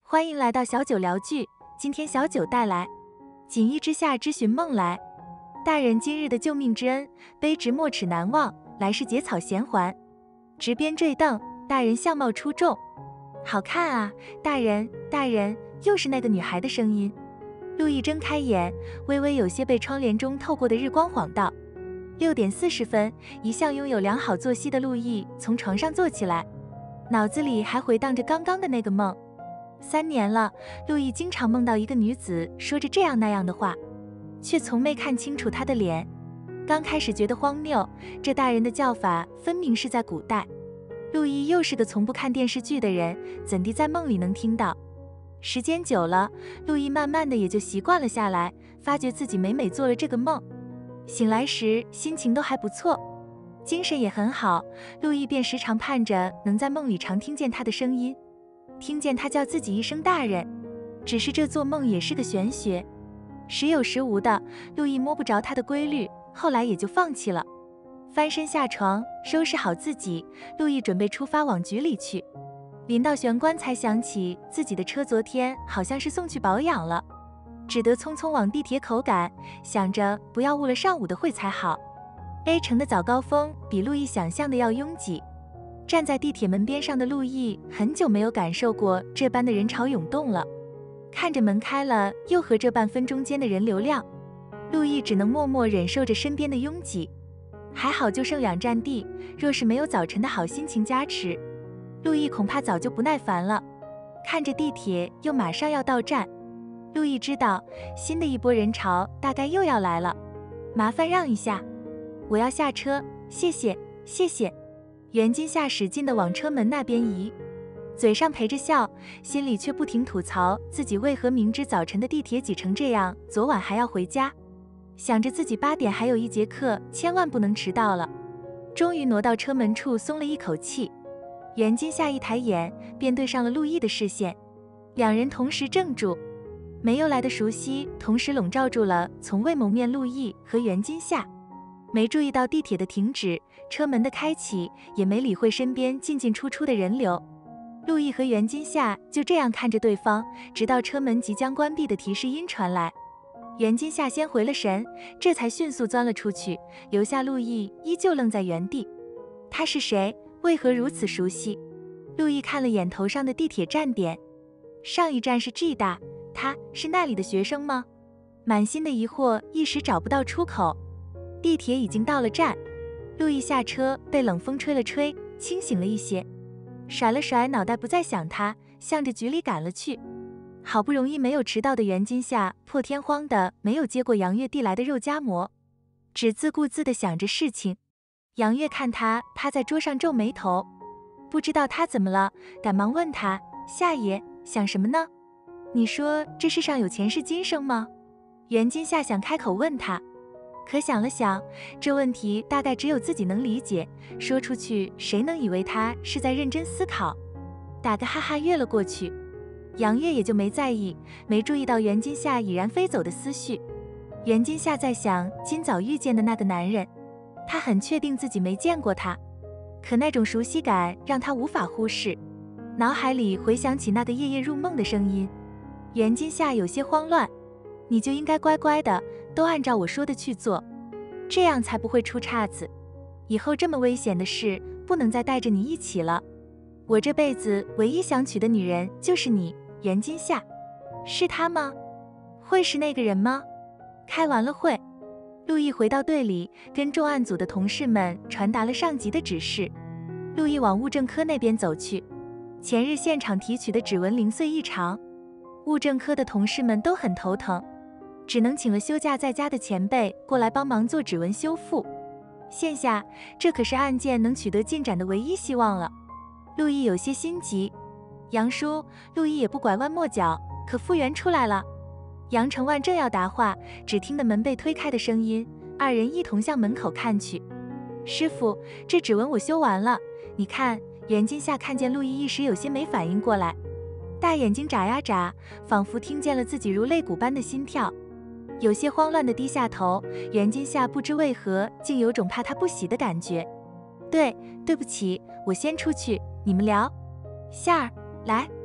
欢迎来到小九聊剧，今天小九带来锦衣之下之寻梦来。大人今日的救命之恩，卑职没齿难忘，来世结草衔环。执鞭坠镫，大人相貌出众。好看啊，大人，大人，又是那个女孩的声音。陆毅睁开眼，微微有些被窗帘中透过的日光晃到。6点40分，一向拥有良好作息的陆毅从床上坐起来，脑子里还回荡着刚刚的那个梦。3年了，陆毅经常梦到一个女子说着这样那样的话，却从没看清楚她的脸。刚开始觉得荒谬，这大人的叫法分明是在古代。陆毅又是个从不看电视剧的人，怎地在梦里能听到？时间久了，陆毅慢慢的也就习惯了下来，发觉自己每每做了这个梦，醒来时心情都还不错，精神也很好。陆毅便时常盼着能在梦里常听见他的声音，听见他叫自己一声大人。只是这做梦也是个玄学，时有时无的，陆毅摸不着他的规律，后来也就放弃了。翻身下床，收拾好自己，陆毅准备出发往局里去。临到玄关才想起自己的车昨天好像是送去保养了，只得匆匆往地铁口赶，想着不要误了上午的会才好。A 城的早高峰比陆毅想象的要拥挤，站在地铁门边上的陆毅很久没有感受过这般的人潮涌动了。看着门开了又和这半分钟间的人流量，陆毅只能默默忍受着身边的拥挤。还好就剩2站地，若是没有早晨的好心情加持，陆毅恐怕早就不耐烦了。看着地铁又马上要到站，陆毅知道新的一波人潮大概又要来了。麻烦让一下，我要下车，谢谢，谢谢。袁金夏使劲地往车门那边移，嘴上陪着笑，心里却不停吐槽自己为何明知早晨的地铁挤成这样，昨晚还要回家。想着自己8点还有1节课，千万不能迟到了。终于挪到车门处，松了一口气。袁金夏一抬眼，便对上了陆毅的视线，两人同时怔住。没有来的熟悉同时笼罩住了从未谋面陆毅和袁金夏。没注意到地铁的停止，车门的开启，也没理会身边进进出出的人流。陆毅和袁金夏就这样看着对方，直到车门即将关闭的提示音传来。袁金夏先回了神，这才迅速钻了出去，留下陆毅依旧愣在原地。他是谁？为何如此熟悉？陆毅看了眼头上的地铁站点，上一站是 G 大，他是那里的学生吗？满心的疑惑一时找不到出口。地铁已经到了站，陆毅下车，被冷风吹了吹，清醒了一些，甩了甩脑袋，不再想他，向着局里赶了去。好不容易没有迟到的袁金夏破天荒的没有接过杨月递来的肉夹馍，只自顾自地想着事情。杨月看他趴在桌上皱眉头，不知道他怎么了，赶忙问他：夏爷想什么呢？你说这世上有前世今生吗？袁金夏想开口问他，可想了想，这问题大概只有自己能理解，说出去谁能以为他是在认真思考？打个哈哈跃了过去。杨月也就没在意，没注意到袁金夏已然飞走的思绪。袁金夏在想今早遇见的那个男人，他很确定自己没见过他，可那种熟悉感让他无法忽视，脑海里回想起那个夜夜入梦的声音。袁金夏有些慌乱，你就应该乖乖的都按照我说的去做，这样才不会出岔子。以后这么危险的事不能再带着你一起了。我这辈子唯一想娶的女人就是你，袁金夏。是她吗？会是那个人吗？开完了会，陆毅回到队里，跟重案组的同事们传达了上级的指示。陆毅往物证科那边走去，前日现场提取的指纹零碎异常，物证科的同事们都很头疼，只能请了休假在家的前辈过来帮忙做指纹修复。现下这可是案件能取得进展的唯一希望了。陆毅有些心急。杨叔，陆毅也不拐弯抹角，可复原出来了。杨成万正要答话，只听得门被推开的声音，二人一同向门口看去。师傅，这指纹我修完了，你看。袁金夏看见陆毅一时有些没反应过来，大眼睛眨呀眨，仿佛听见了自己如肋骨般的心跳，有些慌乱地低下头。袁金夏不知为何竟有种怕他不喜的感觉。对不起，我先出去，你们聊。夏儿，来。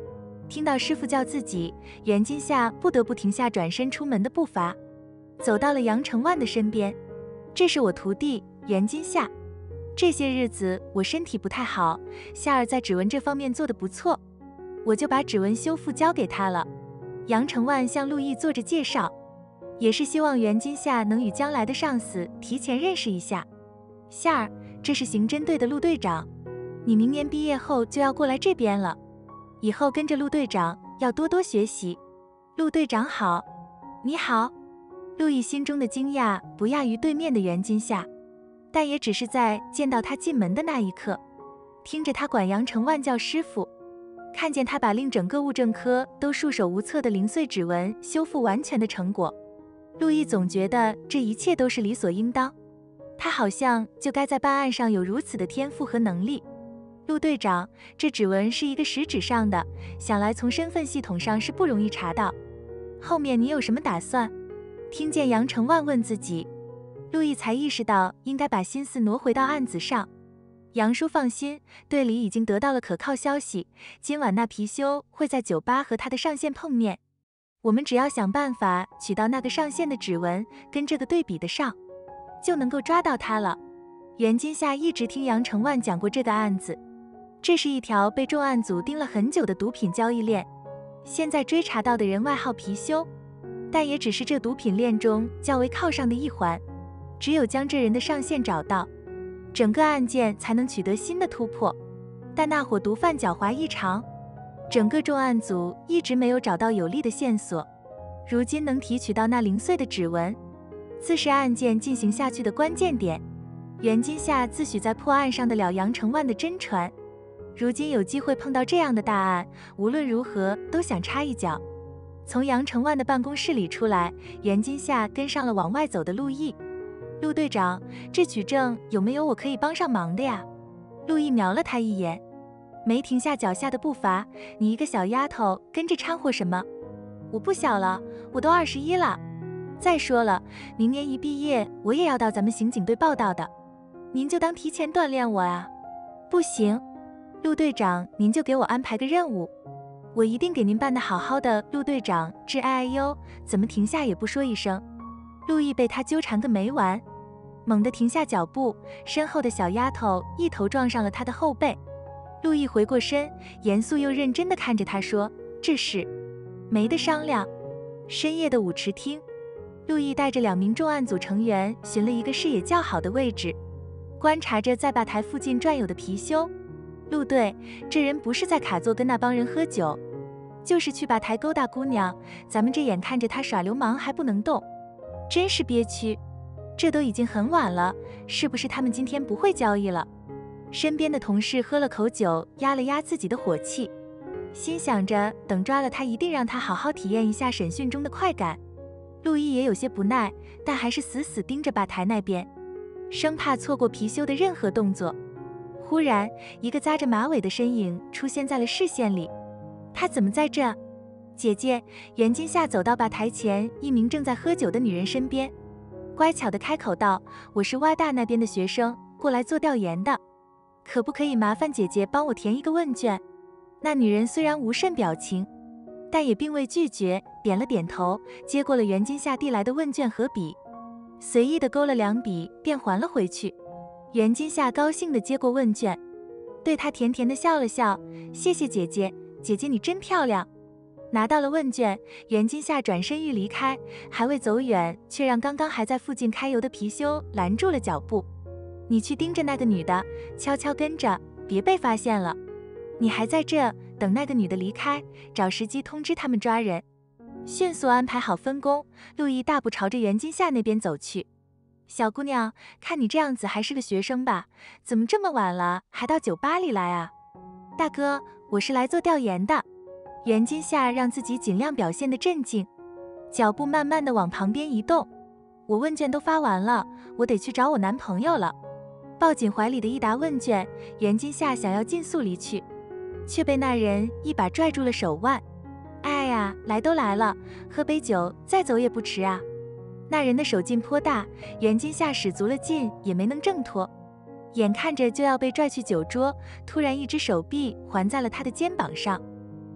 听到师傅叫自己，袁今夏不得不停下转身出门的步伐，走到了杨承万的身边。这是我徒弟袁今夏，这些日子我身体不太好，夏儿在指纹这方面做得不错，我就把指纹修复交给他了。杨承万向陆毅做着介绍，也是希望袁今夏能与将来的上司提前认识一下。夏儿，这是刑侦队的陆队长，你明年毕业后就要过来这边了，以后跟着陆队长要多多学习。陆队长好。你好。陆毅心中的惊讶不亚于对面的袁今夏，但也只是在见到他进门的那一刻，听着他管杨承万叫师傅，看见他把令整个物证科都束手无策的零碎指纹修复完全的成果，陆毅总觉得这一切都是理所应当，他好像就该在办案上有如此的天赋和能力。陆队长，这指纹是一个食指上的，想来从身份系统上是不容易查到。后面你有什么打算？听见杨承万问自己，陆毅才意识到应该把心思挪回到案子上。杨叔放心，队里已经得到了可靠消息，今晚那貔貅会在酒吧和他的上线碰面，我们只要想办法取到那个上线的指纹，跟这个对比得上，就能够抓到他了。袁今夏一直听杨承万讲过这个案子，这是一条被重案组盯了很久的毒品交易链，现在追查到的人外号貔貅，但也只是这毒品链中较为靠上的一环，只有将这人的上线找到，整个案件才能取得新的突破。但那伙毒贩狡猾异常，整个重案组一直没有找到有力的线索，如今能提取到那零碎的指纹，自是案件进行下去的关键点。袁今夏自诩在破案上得了杨承万的真传，如今有机会碰到这样的大案，无论如何都想插一脚。从杨承万的办公室里出来，袁今夏跟上了往外走的陆毅。陆队长，这取证有没有我可以帮上忙的呀？陆毅瞄了他一眼，没停下脚下的步伐。你一个小丫头跟着掺和什么？我不小了，我都21了。再说了，明年一毕业我也要到咱们刑警队报道的，您就当提前锻炼我啊。不行，陆队长，您就给我安排个任务，我一定给您办得好好的。陆队长致哎呦，怎么停下也不说一声？陆毅被他纠缠个没完，猛地停下脚步，身后的小丫头一头撞上了他的后背。陆毅回过身，严肃又认真地看着他说，这事没得商量。深夜的舞池厅，陆毅带着2名重案组成员寻了一个视野较好的位置，观察着在吧台附近转悠的貔貅。陆队，这人不是在卡座跟那帮人喝酒，就是去吧台勾搭姑娘，咱们这眼看着他耍流氓还不能动，真是憋屈。这都已经很晚了，是不是他们今天不会交易了？身边的同事喝了口酒，压了压自己的火气，心想着等抓了他，一定让他好好体验一下审讯中的快感。陆毅也有些不耐，但还是死死盯着吧台那边，生怕错过貔貅的任何动作。忽然，一个扎着马尾的身影出现在了视线里。他怎么在这？姐姐，袁今夏走到吧台前一名正在喝酒的女人身边，乖巧地开口道：“我是歪大那边的学生，过来做调研的，可不可以麻烦姐姐帮我填一个问卷？”那女人虽然无甚表情，但也并未拒绝，点了点头，接过了袁今夏递来的问卷和笔，随意地勾了2笔，便还了回去。袁今夏高兴地接过问卷，对她甜甜地笑了笑：“谢谢姐姐，姐姐你真漂亮。”拿到了问卷，袁今夏转身欲离开，还未走远，却让刚刚还在附近揩油的貔貅拦住了脚步。“你去盯着那个女的，悄悄跟着，别被发现了。你还在这，等那个女的离开，找时机通知他们抓人。”迅速安排好分工，陆毅大步朝着袁今夏那边走去。“小姑娘，看你这样子还是个学生吧？怎么这么晚了还到酒吧里来啊？”“大哥，我是来做调研的。”袁今夏让自己尽量表现得镇静，脚步慢慢地往旁边移动。“我问卷都发完了，我得去找我男朋友了。”抱紧怀里的一沓问卷，袁今夏想要尽速离去，却被那人一把拽住了手腕。“哎呀，来都来了，喝杯酒再走也不迟啊。”那人的手劲颇大，袁今夏使足了劲也没能挣脱，眼看着就要被拽去酒桌，突然一只手臂环在了他的肩膀上。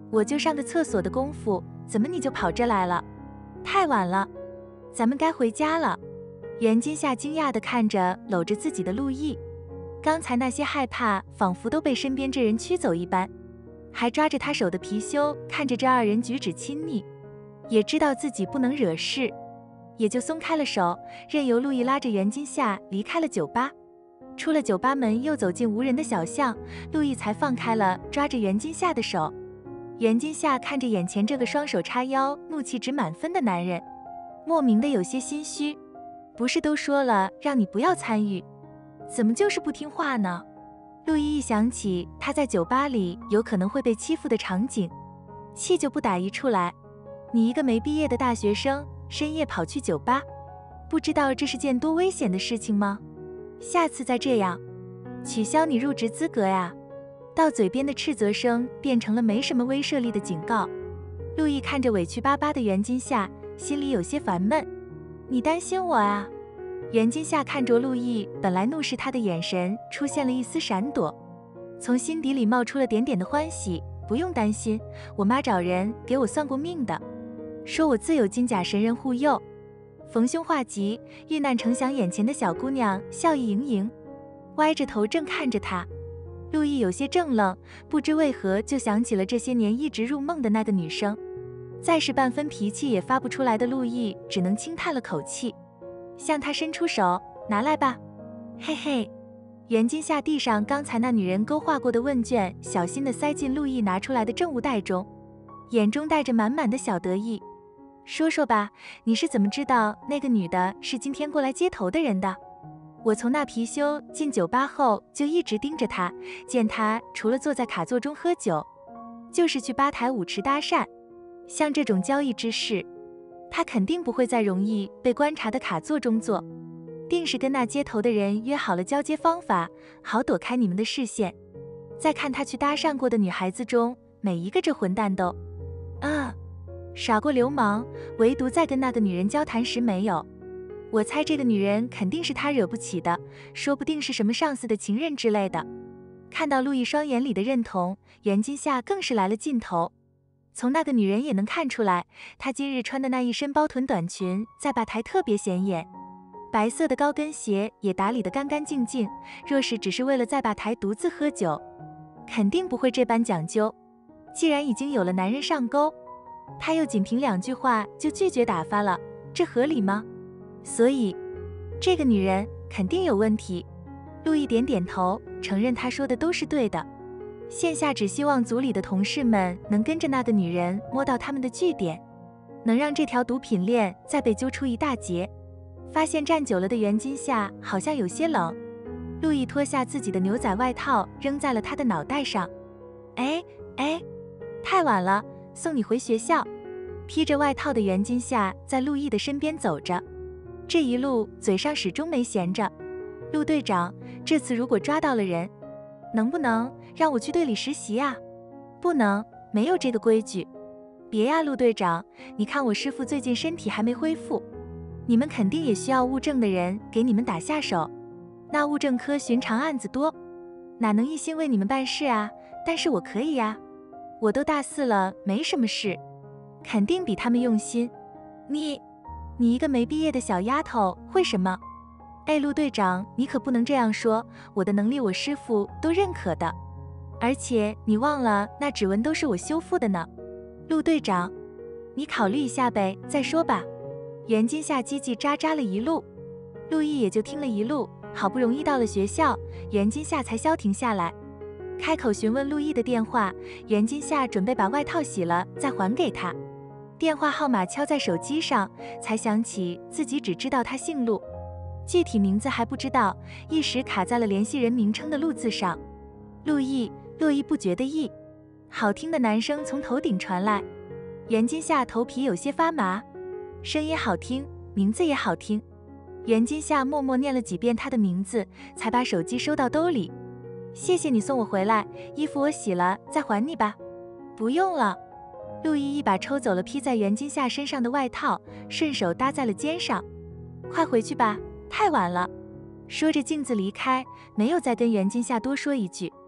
我就上个厕所的功夫，怎么你就跑这来了？太晚了，咱们该回家了。袁今夏惊讶地看着搂着自己的陆毅，刚才那些害怕仿佛都被身边这人驱走一般，还抓着他手的貔貅看着这二人举止亲密，也知道自己不能惹事，也就松开了手，任由陆毅拉着袁今夏离开了酒吧。出了酒吧门，又走进无人的小巷，陆毅才放开了抓着袁今夏的手。袁今夏看着眼前这个双手叉腰、怒气值满分的男人，莫名的有些心虚。不是都说了让你不要参与，怎么就是不听话呢？陆毅一想起他在酒吧里有可能会被欺负的场景，气就不打一处来。你一个没毕业的大学生，深夜跑去酒吧，不知道这是件多危险的事情吗？下次再这样，取消你入职资格呀！到嘴边的斥责声变成了没什么威慑力的警告。陆毅看着委屈巴巴的袁今夏，心里有些烦闷。你担心我啊？袁今夏看着陆毅本来怒视他的眼神出现了一丝闪躲，从心底里冒出了点点的欢喜。不用担心，我妈找人给我算过命的，说我自有金甲神人护佑。逢凶化吉，遇难成祥。眼前的小姑娘笑意盈盈，歪着头正看着他。陆毅有些怔愣，不知为何就想起了这些年一直入梦的那个女生。再是半分脾气也发不出来的陆毅，只能轻叹了口气，向他伸出手，拿来吧。嘿嘿。袁今夏地上刚才那女人勾画过的问卷，小心地塞进陆毅拿出来的证物袋中，眼中带着满满的小得意。说说吧，你是怎么知道那个女的是今天过来接头的人的？我从那貔貅进酒吧后就一直盯着她，见她除了坐在卡座中喝酒，就是去吧台舞池搭讪。像这种交易之事，她肯定不会在容易被观察的卡座中坐，定是跟那接头的人约好了交接方法，好躲开你们的视线。再看她去搭讪过的女孩子中，每一个这混蛋都耍过流氓，唯独在跟那个女人交谈时没有。我猜这个女人肯定是他惹不起的，说不定是什么上司的情人之类的。看到陆毅双眼里的认同，袁今夏更是来了劲头。从那个女人也能看出来，她今日穿的那一身包臀短裙在吧台特别显眼，白色的高跟鞋也打理得干干净净。若是只是为了在吧台独自喝酒，肯定不会这般讲究。既然已经有了男人上钩，她又仅凭2句话就拒绝打发了，这合理吗？所以，这个女人肯定有问题。陆毅点点头，承认他说的都是对的。现下只希望组里的同事们能跟着那个女人摸到他们的据点，能让这条毒品链再被揪出一大截。发现站久了的袁今夏好像有些冷，陆毅脱下自己的牛仔外套扔在了他的脑袋上。哎，太晚了，送你回学校。披着外套的袁今夏在陆毅的身边走着，这一路嘴上始终没闲着。陆队长，这次如果抓到了人，能不能让我去队里实习啊？不能，没有这个规矩。别呀，陆队长，你看我师父最近身体还没恢复，你们肯定也需要物证的人给你们打下手。那物证科寻常案子多，哪能一心为你们办事啊？但是我可以呀，我都大4了，没什么事，肯定比他们用心。你一个没毕业的小丫头会什么？哎，陆队长，你可不能这样说，我的能力我师父都认可的，而且你忘了那指纹都是我修复的呢。陆队长，你考虑一下呗，再说吧。袁今夏叽叽喳喳了一路，陆毅也就听了一路，好不容易到了学校，袁今夏才消停下来，开口询问陆毅的电话。袁今夏准备把外套洗了再还给他，电话号码敲在手机上，才想起自己只知道他姓陆，具体名字还不知道，一时卡在了联系人名称的陆字上。陆毅，络绎不绝的毅。好听的男声从头顶传来，袁今夏头皮有些发麻，声音好听，名字也好听。袁今夏默默念了几遍他的名字，才把手机收到兜里。谢谢你送我回来，衣服我洗了再还你吧。不用了。陆毅一把抽走了披在袁今夏身上的外套，顺手搭在了肩上。快回去吧，太晚了。说着径自离开，没有再跟袁今夏多说一句。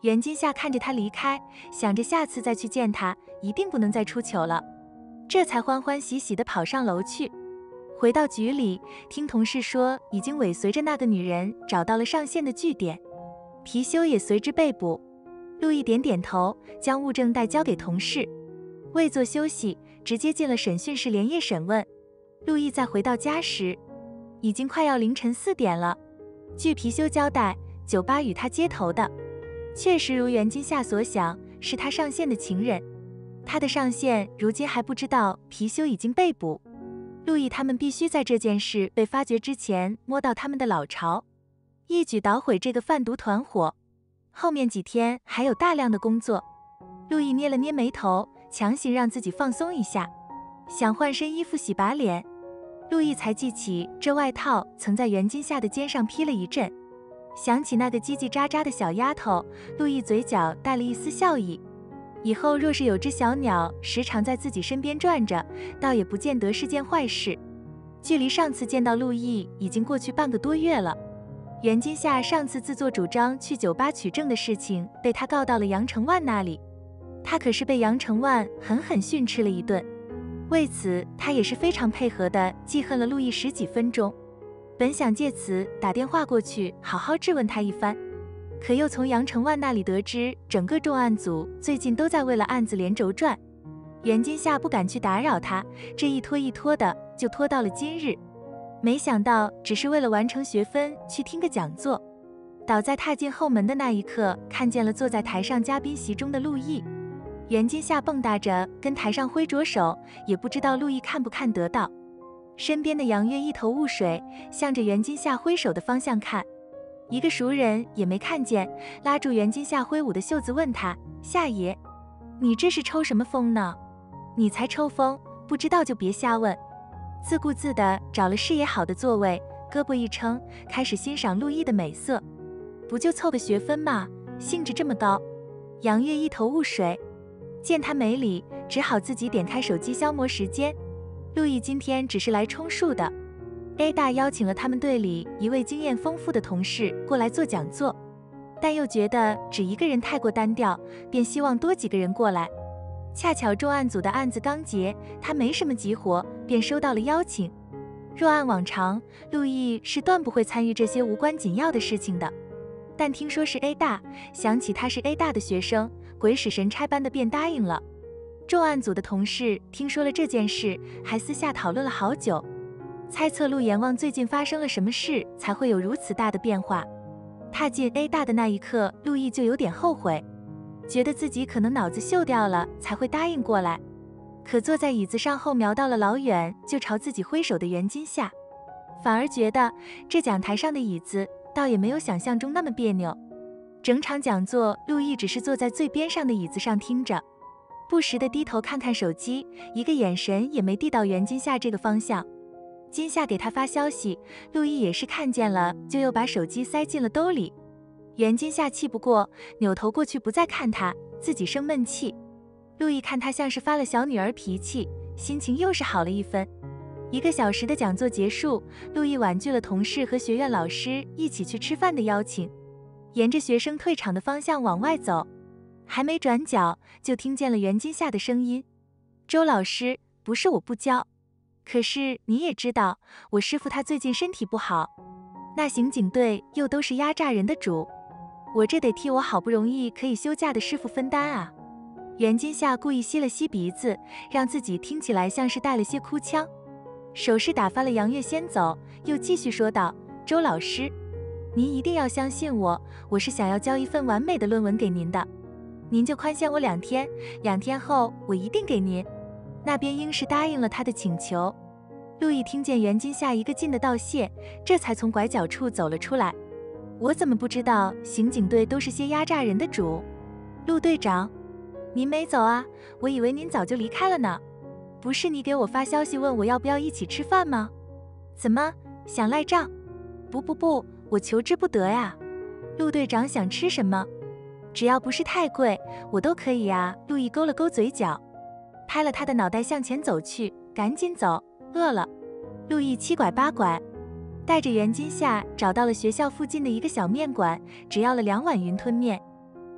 袁今夏看着他离开，想着下次再去见他，一定不能再出糗了，这才欢欢喜喜地跑上楼去。回到局里，听同事说已经尾随着那个女人找到了上线的据点，貔貅也随之被捕。陆毅点点头，将物证袋交给同事，未作休息，直接进了审讯室连夜审问。陆毅再回到家时，已经快要凌晨4点了。据貔貅交代，酒吧与他接头的，确实如袁今夏所想，是他上线的情人。他的上线如今还不知道貔貅已经被捕。陆毅他们必须在这件事被发觉之前摸到他们的老巢，一举捣毁这个贩毒团伙。后面几天还有大量的工作。陆毅捏了捏眉头，强行让自己放松一下，想换身衣服洗把脸。陆毅才记起这外套曾在袁今夏的肩上披了一阵，想起那个叽叽喳喳的小丫头，陆毅嘴角带了一丝笑意。以后若是有只小鸟时常在自己身边转着，倒也不见得是件坏事。距离上次见到陆毅已经过去半个多月了。袁今夏上次自作主张去酒吧取证的事情被他告到了杨承万那里，他可是被杨承万狠狠训斥了一顿。为此他也是非常配合的记恨了陆毅10几分钟，本想借此打电话过去好好质问他一番，可又从杨承万那里得知整个重案组最近都在为了案子连轴转。袁今夏不敢去打扰他，这一拖一拖的就拖到了今日。没想到只是为了完成学分去听个讲座，倒在踏进后门的那一刻看见了坐在台上嘉宾席中的陆毅。袁今夏蹦跶着跟台上挥着手，也不知道陆毅看不看得到。身边的杨月一头雾水，向着袁今夏挥手的方向看，一个熟人也没看见，拉住袁今夏挥舞的袖子问他：夏爷，你这是抽什么风呢？你才抽风，不知道就别瞎问。自顾自地找了视野好的座位，胳膊一撑，开始欣赏陆毅的美色。不就凑个学分吗？兴致这么高。杨月一头雾水，见他没理，只好自己点开手机消磨时间。陆毅今天只是来充数的。A 大邀请了他们队里一位经验丰富的同事过来做讲座，但又觉得只一个人太过单调，便希望多几个人过来。恰巧重案组的案子刚结，他没什么急活，便收到了邀请。若按往常，陆毅是断不会参与这些无关紧要的事情的，但听说是 A 大，想起他是 A 大的学生，鬼使神差般的便答应了。重案组的同事听说了这件事，还私下讨论了好久，猜测陆阎王最近发生了什么事，才会有如此大的变化。踏进 A 大的那一刻，陆毅就有点后悔，觉得自己可能脑子锈掉了才会答应过来。可坐在椅子上后瞄到了老远就朝自己挥手的袁今夏，反而觉得这讲台上的椅子倒也没有想象中那么别扭。整场讲座，陆毅只是坐在最边上的椅子上听着，不时地低头看看手机，一个眼神也没递到袁今夏这个方向。今夏给他发消息，陆毅也是看见了，就又把手机塞进了兜里。袁今夏气不过，扭头过去不再看他，自己生闷气。陆毅看他像是发了小女儿脾气，心情又是好了一分。1个小时的讲座结束，陆毅婉拒了同事和学院老师一起去吃饭的邀请，沿着学生退场的方向往外走。还没转角，就听见了袁今夏的声音：周老师，不是我不教，可是你也知道，我师傅他最近身体不好，那刑警队又都是压榨人的主，我这得替我好不容易可以休假的师傅分担啊。袁今夏故意吸了吸鼻子，让自己听起来像是带了些哭腔，手势打发了杨月先走，又继续说道：周老师，您一定要相信我，我是想要交一份完美的论文给您的，您就宽限我2天，2天后我一定给您。那边应是答应了他的请求。陆毅听见袁今夏一个劲的道谢，这才从拐角处走了出来。我怎么不知道刑警队都是些压榨人的主？陆队长，您没走啊？我以为您早就离开了呢。不是你给我发消息问我要不要一起吃饭吗？怎么想赖账？不，我求之不得呀。陆队长想吃什么？只要不是太贵，我都可以啊。陆毅勾了勾嘴角，拍了他的脑袋向前走去，赶紧走，饿了。陆毅7拐8拐，带着袁今夏找到了学校附近的一个小面馆，只要了2碗云吞面。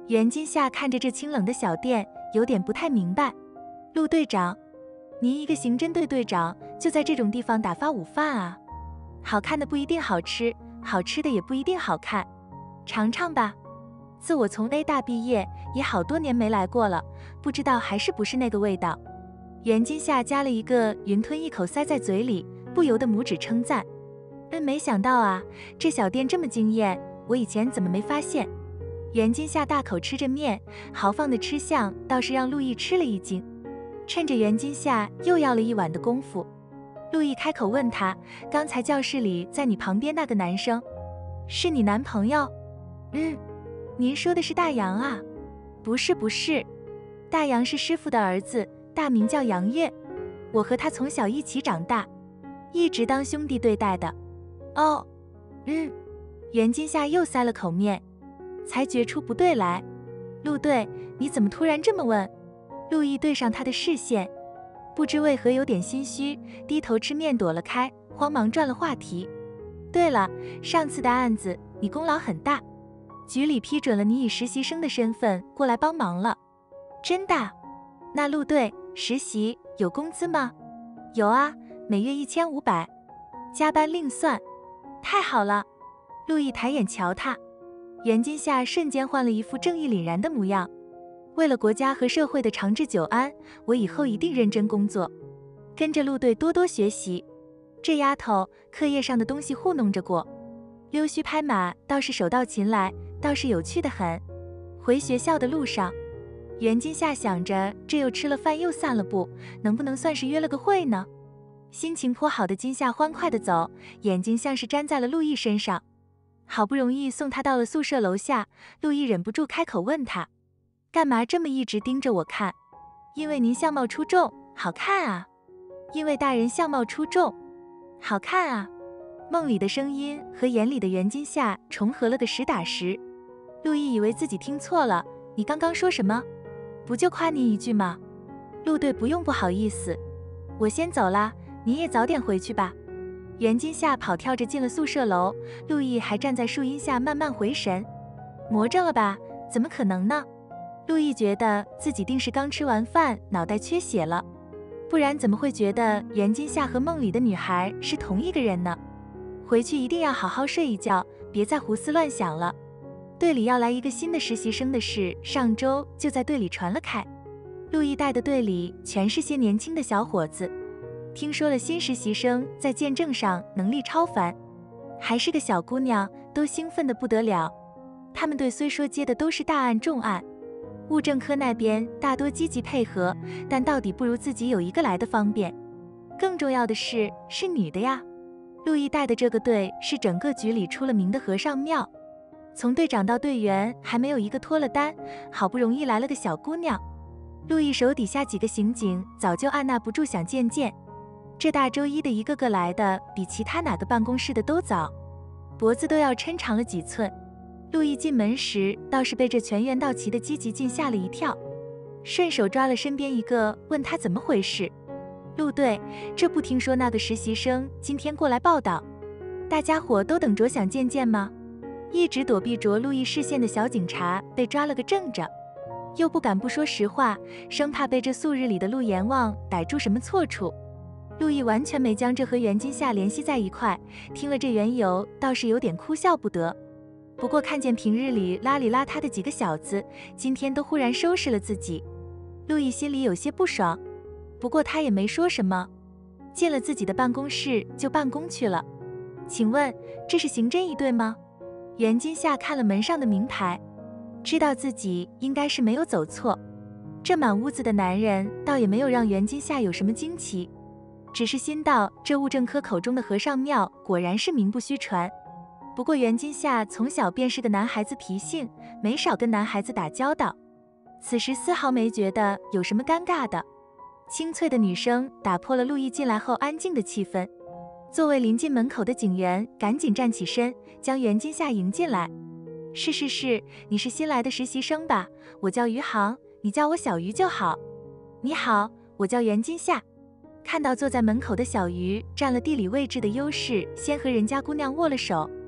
袁今夏看着这清冷的小店，有点不太明白。陆队长，您一个刑侦队队长就在这种地方打发午饭啊？好看的不一定好吃，好吃的也不一定好看，尝尝吧。自我从 A 大毕业，也好多年没来过了，不知道还是不是那个味道。袁今夏夹了一个云吞，一口塞在嘴里，不由得拇指称赞。没想到啊，这小店这么惊艳，我以前怎么没发现？袁今夏大口吃着面，豪放的吃相倒是让陆毅吃了一惊。趁着袁今夏又要了一碗的功夫，陆毅开口问他：“刚才教室里在你旁边那个男生，是你男朋友？”“您说的是大洋啊？”“不是，大洋是师傅的儿子，大名叫杨月，我和他从小一起长大，一直当兄弟对待的。”“哦，袁今夏又塞了口面，才觉出不对来。“陆队，你怎么突然这么问？”陆毅对上他的视线，不知为何有点心虚，低头吃面躲了开，慌忙转了话题。“对了，上次的案子你功劳很大，局里批准了你以实习生的身份过来帮忙了。”“真的？那陆队实习有工资吗？”“有啊，每月1500，加班另算。”“太好了！”陆毅抬眼瞧他，袁今夏瞬间换了一副正义凛然的模样。“为了国家和社会的长治久安，我以后一定认真工作，跟着陆队多多学习。这丫头课业上的东西糊弄着过，溜须拍马倒是手到擒来，倒是有趣的很。”回学校的路上，袁今夏想着，这又吃了饭又散了步，能不能算是约了个会呢？心情颇好的今夏欢快地走，眼睛像是粘在了陆毅身上。好不容易送他到了宿舍楼下，陆毅忍不住开口问他：“干嘛这么一直盯着我看？”“因为您相貌出众，好看啊。”“因为大人相貌出众，好看啊。”梦里的声音和眼里的袁今夏重合了个实打实。陆毅以为自己听错了，“你刚刚说什么？不就夸你一句吗？”“陆队不用不好意思，我先走啦，你也早点回去吧。”袁今夏跑跳着进了宿舍楼，陆毅还站在树荫下慢慢回神。“魔怔了吧？怎么可能呢？”陆毅觉得自己定是刚吃完饭，脑袋缺血了，不然怎么会觉得袁今夏和梦里的女孩是同一个人呢？回去一定要好好睡一觉，别再胡思乱想了。队里要来一个新的实习生的事，上周就在队里传了开。陆毅带的队里全是些年轻的小伙子，听说了新实习生在见证上能力超凡，还是个小姑娘，都兴奋得不得了。他们队虽说接的都是大案重案，物证科那边大多积极配合，但到底不如自己有一个来的方便。更重要的是女的呀。陆毅带的这个队是整个局里出了名的和尚庙，从队长到队员还没有一个脱了单，好不容易来了个小姑娘。陆毅手底下几个刑警早就按捺不住想见见，这大周一的一个个来的比其他哪个办公室的都早，脖子都要抻长了几寸。陆毅进门时倒是被这全员到齐的积极劲吓了一跳，顺手抓了身边一个，问他怎么回事。“陆队，这不听说那个实习生今天过来报道，大家伙都等着想见见吗？”一直躲避着陆毅视线的小警察被抓了个正着，又不敢不说实话，生怕被这素日里的陆阎王逮住什么错处。陆毅完全没将这和袁今夏联系在一块，听了这缘由，倒是有点哭笑不得。不过看见平日里邋里邋遢的几个小子，今天都忽然收拾了自己，陆毅心里有些不爽。不过他也没说什么，进了自己的办公室就办公去了。“请问这是刑侦一队吗？”袁今夏看了门上的名牌，知道自己应该是没有走错。这满屋子的男人倒也没有让袁今夏有什么惊奇，只是心道这物证科口中的和尚庙果然是名不虚传。不过袁今夏从小便是个男孩子脾性，没少跟男孩子打交道，此时丝毫没觉得有什么尴尬的。清脆的女声打破了陆毅进来后安静的气氛。座位临近门口的警员赶紧站起身，将袁今夏迎进来。“是，你是新来的实习生吧？我叫于航，你叫我小于就好。”“你好，我叫袁今夏。”看到坐在门口的小于占了地理位置的优势，先和人家姑娘握了手。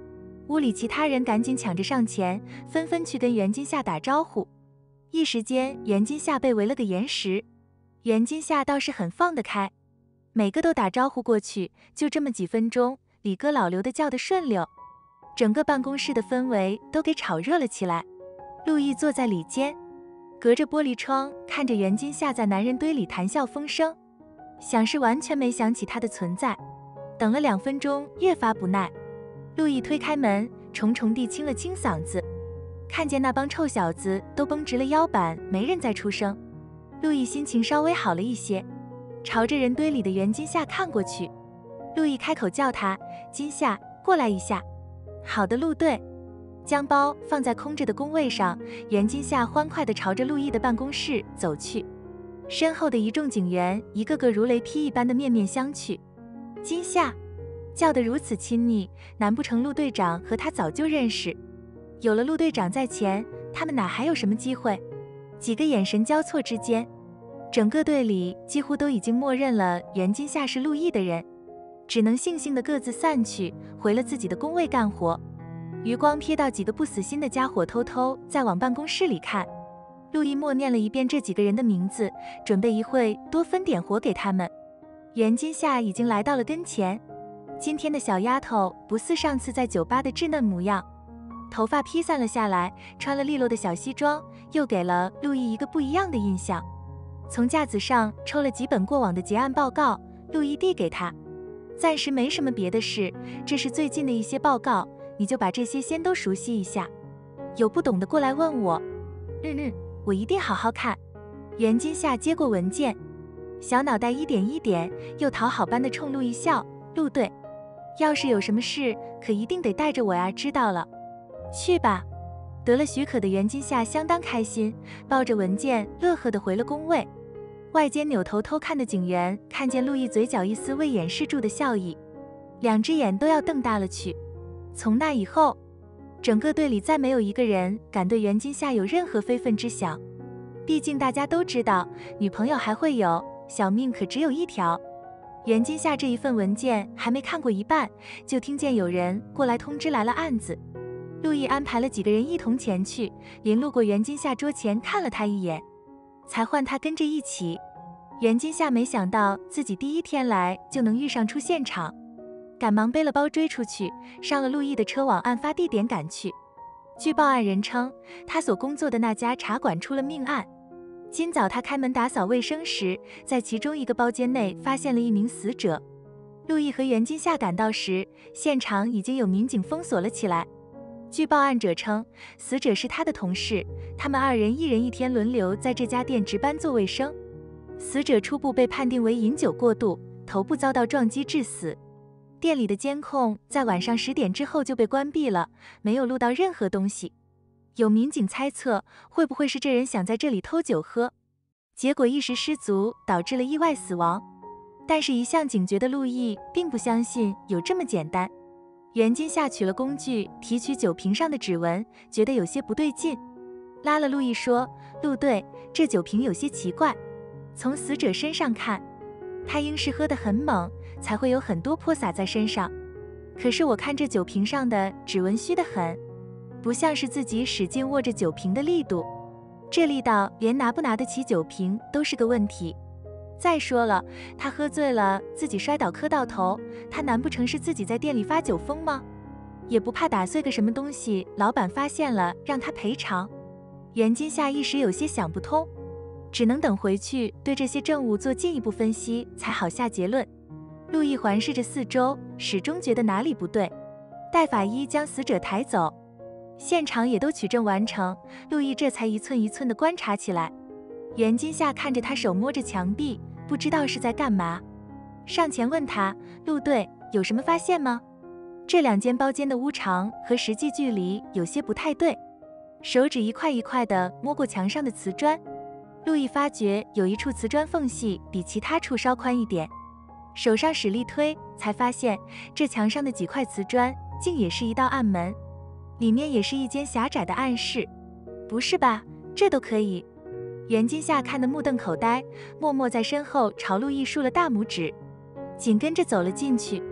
屋里其他人赶紧抢着上前，纷纷去跟袁今夏打招呼。一时间，袁今夏被围了个严实。袁今夏倒是很放得开，每个都打招呼过去，就这么几分钟，李哥老刘的叫得顺溜，整个办公室的氛围都给炒热了起来。陆毅坐在里间，隔着玻璃窗看着袁今夏在男人堆里谈笑风生，想是完全没想起他的存在。等了2分钟，越发不耐，陆毅推开门，重重地清了清嗓子，看见那帮臭小子都绷直了腰板，没人再出声。陆毅心情稍微好了一些，朝着人堆里的袁今夏看过去。陆毅开口叫他：“今夏，过来一下。”好的，陆队。将包放在空着的工位上，袁今夏欢快地朝着陆毅的办公室走去。身后的一众警员一个个如雷劈一般的面面相觑。今夏叫得如此亲昵，难不成陆队长和他早就认识？有了陆队长在前，他们哪还有什么机会？几个眼神交错之间，整个队里几乎都已经默认了袁今夏是陆毅的人，只能悻悻地各自散去，回了自己的工位干活。余光瞥到几个不死心的家伙偷偷在往办公室里看。陆毅默念了一遍这几个人的名字，准备一会多分点活给他们。袁今夏已经来到了跟前，今天的小丫头不似上次在酒吧的稚嫩模样，头发披散了下来，穿了利落的小西装，又给了陆毅一个不一样的印象。从架子上抽了几本过往的结案报告，陆毅递给他：“暂时没什么别的事，这是最近的一些报告，你就把这些先都熟悉一下，有不懂的过来问我。”“我一定好好看。”袁今夏接过文件，小脑袋一点一点，又讨好般的冲陆毅笑：“陆队，要是有什么事，可一定得带着我呀，知道了。”“去吧。”得了许可的袁今夏相当开心，抱着文件乐呵地回了工位。外间扭头偷看的警员看见陆毅嘴角一丝未掩饰住的笑意，两只眼都要瞪大了去。从那以后，整个队里再没有一个人敢对袁今夏有任何非分之想。毕竟大家都知道，女朋友还会有，小命可只有一条。袁今夏这一份文件还没看过一半，就听见有人过来通知来了案子。陆毅安排了几个人一同前去，临路过袁今夏桌前看了他一眼，才唤他跟着一起。袁今夏没想到自己第一天来就能遇上出现场，赶忙背了包追出去，上了陆毅的车往案发地点赶去。据报案人称，他所工作的那家茶馆出了命案。今早他开门打扫卫生时，在其中一个包间内发现了一名死者。陆毅和袁今夏赶到时，现场已经有民警封锁了起来。据报案者称，死者是他的同事，他们2人1人1天轮流在这家店值班做卫生。死者初步被判定为饮酒过度，头部遭到撞击致死。店里的监控在晚上10点之后就被关闭了，没有录到任何东西。有民警猜测，会不会是这人想在这里偷酒喝，结果一时失足导致了意外死亡。但是一向警觉的陆毅并不相信有这么简单。袁今夏取了工具提取酒瓶上的指纹，觉得有些不对劲，拉了陆毅说：“陆队，这酒瓶有些奇怪，从死者身上看，他应是喝得很猛，才会有很多泼洒在身上。可是我看这酒瓶上的指纹虚得很，不像是自己使劲握着酒瓶的力度，这力道连拿不拿得起酒瓶都是个问题。再说了，他喝醉了，自己摔倒磕到头，他难不成是自己在店里发酒疯吗？也不怕打碎个什么东西，老板发现了让他赔偿？”袁今夏一时有些想不通，只能等回去对这些证物做进一步分析才好下结论。陆毅环视着四周，始终觉得哪里不对。待法医将死者抬走，现场也都取证完成，陆毅这才一寸一寸地观察起来。袁今夏看着他手摸着墙壁，不知道是在干嘛，上前问他：“陆队，有什么发现吗？这2间包间的屋长和实际距离有些不太对。”手指一块一块地摸过墙上的瓷砖，陆毅发觉有一处瓷砖缝隙比其他处稍宽一点，手上使力推，才发现这墙上的几块瓷砖竟也是一道暗门，里面也是一间狭窄的暗室。不是吧，这都可以？袁今夏看得目瞪口呆，默默在身后朝陆毅竖了大拇指，紧跟着走了进去。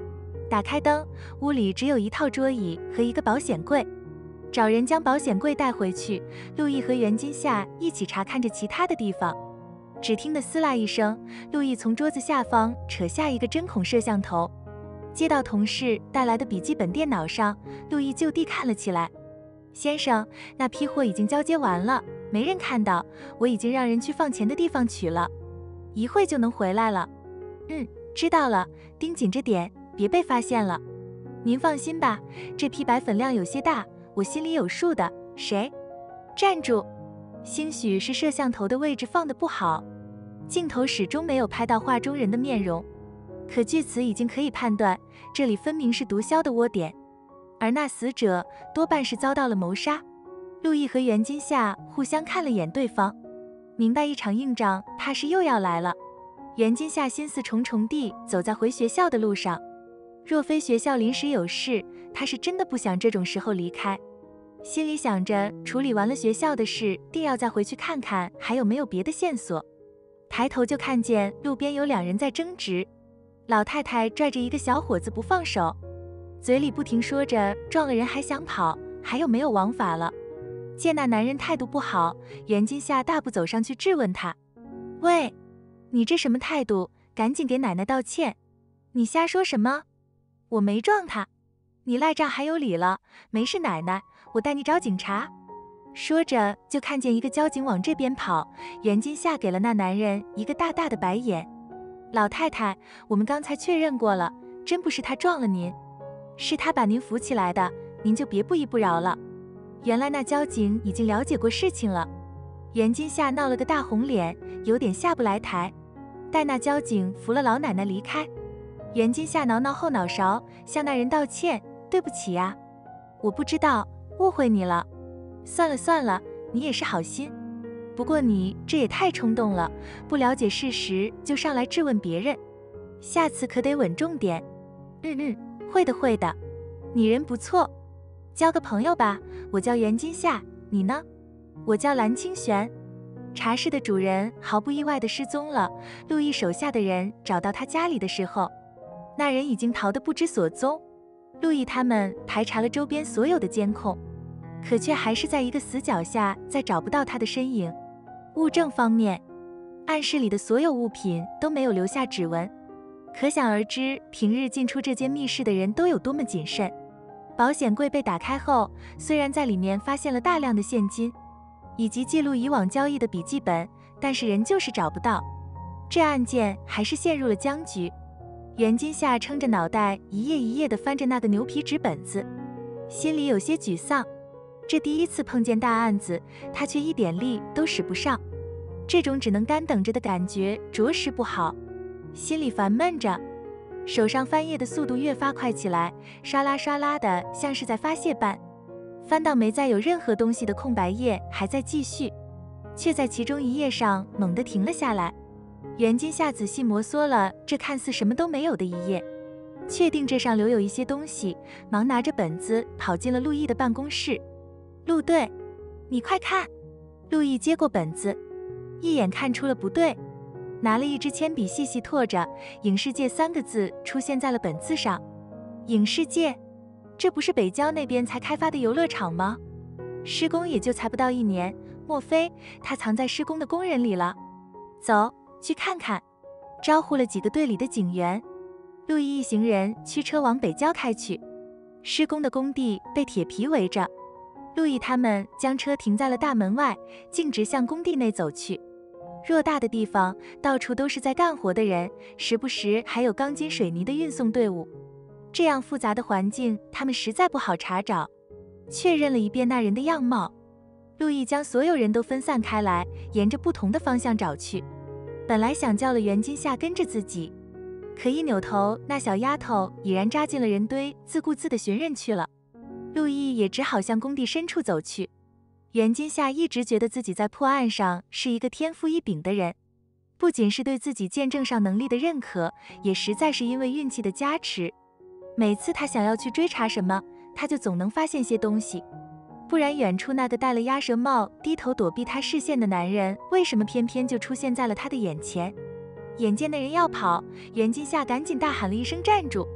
打开灯，屋里只有一套桌椅和一个保险柜。找人将保险柜带回去，陆毅和袁金夏一起查看着其他的地方。只听得撕啦一声，陆毅从桌子下方扯下一个针孔摄像头，接到同事带来的笔记本电脑上，陆毅就地看了起来。先生，那批货已经交接完了，没人看到，我已经让人去放钱的地方取了，一会就能回来了。知道了，盯紧着点，别被发现了。您放心吧，这批白粉量有些大，我心里有数的。谁？站住！兴许是摄像头的位置放得不好，镜头始终没有拍到画中人的面容，可据此已经可以判断，这里分明是毒枭的窝点，而那死者多半是遭到了谋杀。陆毅和袁金夏互相看了眼对方，明白一场硬仗怕是又要来了。袁金夏心思重重地走在回学校的路上，若非学校临时有事，他是真的不想这种时候离开。心里想着处理完了学校的事，定要再回去看看还有没有别的线索。抬头就看见路边有两人在争执，老太太拽着一个小伙子不放手，嘴里不停说着撞了人还想跑，还有没有王法了。见那男人态度不好，袁金夏大步走上去质问他：喂，你这什么态度？赶紧给奶奶道歉！你瞎说什么？我没撞他，你赖账还有理了？没事奶奶，我带你找警察。说着就看见一个交警往这边跑，袁金夏给了那男人一个大大的白眼。老太太，我们刚才确认过了，真不是他撞了您，是他把您扶起来的，您就别不依不饶了。原来那交警已经了解过事情了。袁金夏闹了个大红脸，有点下不来台。待那交警扶了老奶奶离开，袁金夏挠挠后脑勺，向那人道歉：对不起呀，我不知道，误会你了。算了算了，你也是好心，不过你这也太冲动了，不了解事实就上来质问别人，下次可得稳重点。会的会的，你人不错，交个朋友吧。我叫袁金夏，你呢？我叫蓝清玄。茶室的主人毫不意外地失踪了，陆毅手下的人找到他家里的时候，那人已经逃得不知所踪。陆毅他们排查了周边所有的监控，可却还是在一个死角下再找不到他的身影。物证方面，暗室里的所有物品都没有留下指纹，可想而知平日进出这间密室的人都有多么谨慎。保险柜被打开后，虽然在里面发现了大量的现金以及记录以往交易的笔记本，但是人就是找不到，这案件还是陷入了僵局。袁金夏撑着脑袋一页一页地翻着那个牛皮纸本子，心里有些沮丧。这第一次碰见大案子，他却一点力都使不上，这种只能干等着的感觉着实不好，心里烦闷着，手上翻页的速度越发快起来，刷啦刷啦的，像是在发泄般。翻到没再有任何东西的空白页还在继续，却在其中一页上猛地停了下来。袁金夏仔细摩挲了这看似什么都没有的一页，确定这上留有一些东西，忙拿着本子跑进了陆毅的办公室。陆队，你快看！陆毅接过本子，一眼看出了不对，拿了一支铅笔细细拓着，影视界3个字出现在了本子上。影视界？这不是北郊那边才开发的游乐场吗？施工也就才不到1年，莫非他藏在施工的工人里了？走，去看看。招呼了几个队里的警员，陆毅一行人驱车往北郊开去。施工的工地被铁皮围着，陆毅他们将车停在了大门外，径直向工地内走去。偌大的地方，到处都是在干活的人，时不时还有钢筋水泥的运送队伍。这样复杂的环境，他们实在不好查找。确认了一遍那人的样貌，陆毅将所有人都分散开来，沿着不同的方向找去。本来想叫了袁金夏跟着自己，可一扭头，那小丫头已然扎进了人堆，自顾自地寻人去了。陆毅也只好向工地深处走去。袁金夏一直觉得自己在破案上是一个天赋异禀的人，不仅是对自己见证上能力的认可，也实在是因为运气的加持。每次他想要去追查什么，他就总能发现些东西。不然远处那个戴了鸭舌帽低头躲避他视线的男人，为什么偏偏就出现在了他的眼前？眼见那人要跑，袁金夏赶紧大喊了一声站住。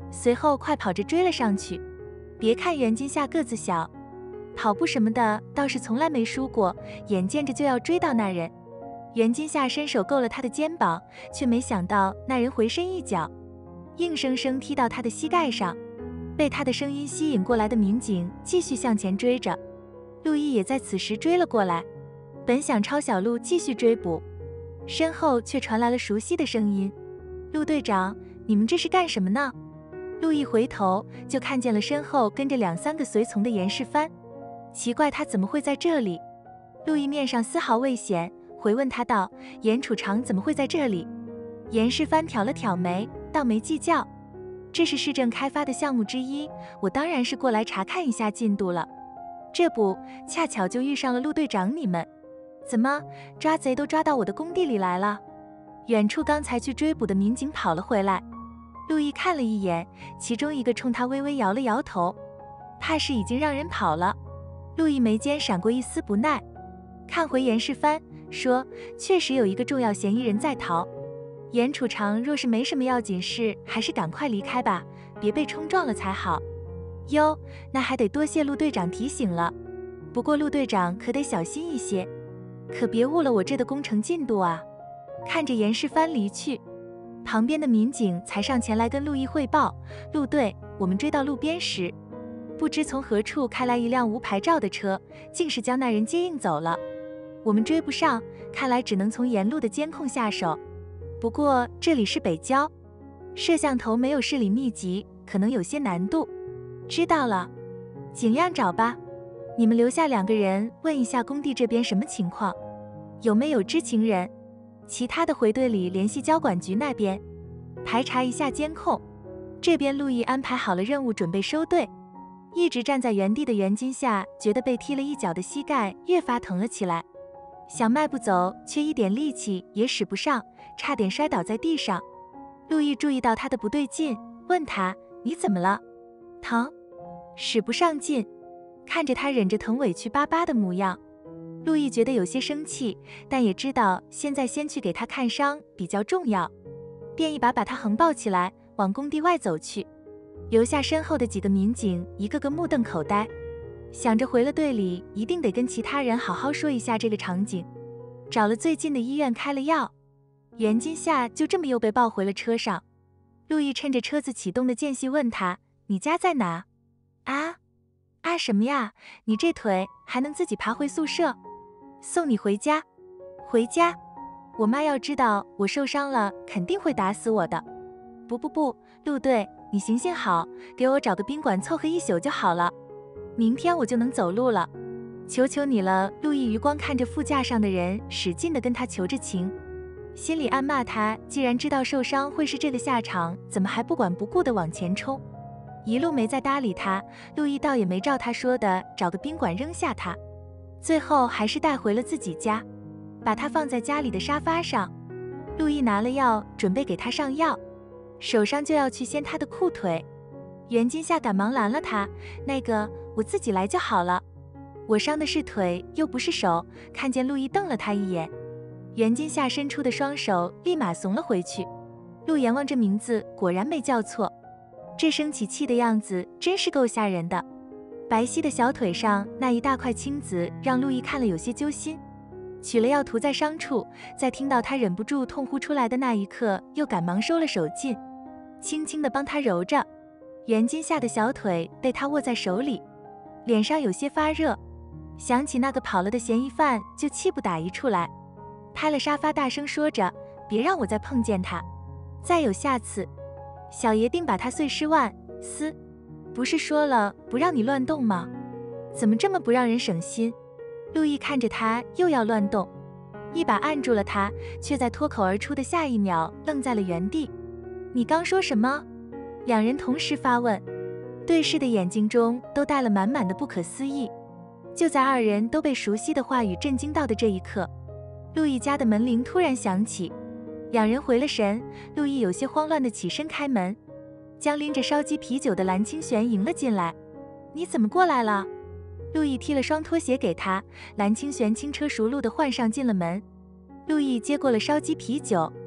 随后快跑着追了上去。别看袁今夏个子小，跑步什么的倒是从来没输过，眼见着就要追到那人。袁今夏伸手够了他的肩膀，却没想到那人回身一脚，硬生生踢到他的膝盖上。被他的声音吸引过来的民警继续向前追着，陆毅也在此时追了过来，本想抄小路继续追捕，身后却传来了熟悉的声音：“陆队长，你们这是干什么呢？”陆毅回头就看见了身后跟着2、3个随从的严世蕃，奇怪他怎么会在这里？陆毅面上丝毫未显，回问他道：“严处长怎么会在这里？”严世蕃挑了挑眉，倒没计较：“这是市政开发的项目之一，我当然是过来查看一下进度了。这不，恰巧就遇上了陆队长你们。怎么，抓贼都抓到我的工地里来了？”远处刚才去追捕的民警跑了回来，陆毅看了一眼，其中一个冲他微微摇了摇头，怕是已经让人跑了。陆毅眉间闪过一丝不耐，看回严世蕃，说：“确实有一个重要嫌疑人在逃。严处长若是没什么要紧事，还是赶快离开吧，别被冲撞了才好。”哟，那还得多谢陆队长提醒了。不过陆队长可得小心一些，可别误了我这的工程进度啊。看着严世蕃离去，旁边的民警才上前来跟陆毅汇报：“陆队，我们追到路边时，不知从何处开来一辆无牌照的车，竟是将那人接应走了。我们追不上，看来只能从沿路的监控下手。不过这里是北郊，摄像头没有视力密集，可能有些难度。知道了，尽量找吧。你们留下2个人，问一下工地这边什么情况，有没有知情人。其他的回队里联系交管局那边，排查一下监控。”这边陆毅安排好了任务，准备收队。一直站在原地的袁今夏觉得被踢了一脚的膝盖越发疼了起来，想迈步走，却一点力气也使不上，差点摔倒在地上。陆毅注意到他的不对劲，问他：“你怎么了？疼？使不上劲？”看着他忍着疼委屈巴巴的模样，陆毅觉得有些生气，但也知道现在先去给他看伤比较重要，便一把把他横抱起来往工地外走去，留下身后的几个民警一个个目瞪口呆，想着回了队里一定得跟其他人好好说一下这个场景。找了最近的医院开了药，袁今夏就这么又被抱回了车上。陆毅趁着车子启动的间隙问他：“你家在哪？”“啊什么呀？你这腿还能自己爬回宿舍？送你回家。”“回家？我妈要知道我受伤了，肯定会打死我的。”“不，陆队，你行行好，给我找个宾馆凑合一宿就好了，明天我就能走路了，求求你了。”陆毅余光看着副驾上的人，使劲地跟他求着情，心里暗骂他，既然知道受伤会是这个下场，怎么还不管不顾地往前冲。一路没再搭理他，陆毅倒也没照他说的找个宾馆扔下他，最后还是带回了自己家，把他放在家里的沙发上。陆毅拿了药，准备给他上药，手上就要去掀他的裤腿。袁今夏赶忙拦了他：“那个，我自己来就好了，我伤的是腿，又不是手。”看见陆毅瞪了他一眼，袁今夏伸出的双手立马怂了回去。陆阎王这名字果然没叫错，这生起气的样子真是够吓人的。白皙的小腿上那一大块青紫让陆毅看了有些揪心，取了药涂在伤处，在听到他忍不住痛呼出来的那一刻，又赶忙收了手劲，轻轻地帮他揉着。袁今夏的小腿被他握在手里，脸上有些发热，想起那个跑了的嫌疑犯，就气不打一处来，拍了沙发大声说着：“别让我再碰见他，再有下次，小爷定把他碎尸万丝。不是说了不让你乱动吗？怎么这么不让人省心？”陆毅看着他又要乱动，一把按住了他，却在脱口而出的下一秒愣在了原地。“你刚说什么？”两人同时发问，对视的眼睛中都带了满满的不可思议。就在二人都被熟悉的话语震惊到的这一刻，陆毅家的门铃突然响起，两人回了神。陆毅有些慌乱地起身开门，将拎着烧鸡啤酒的蓝清玄迎了进来。“你怎么过来了？”陆毅踢了双拖鞋给他，蓝清玄轻车熟路地换上进了门。陆毅接过了烧鸡啤酒，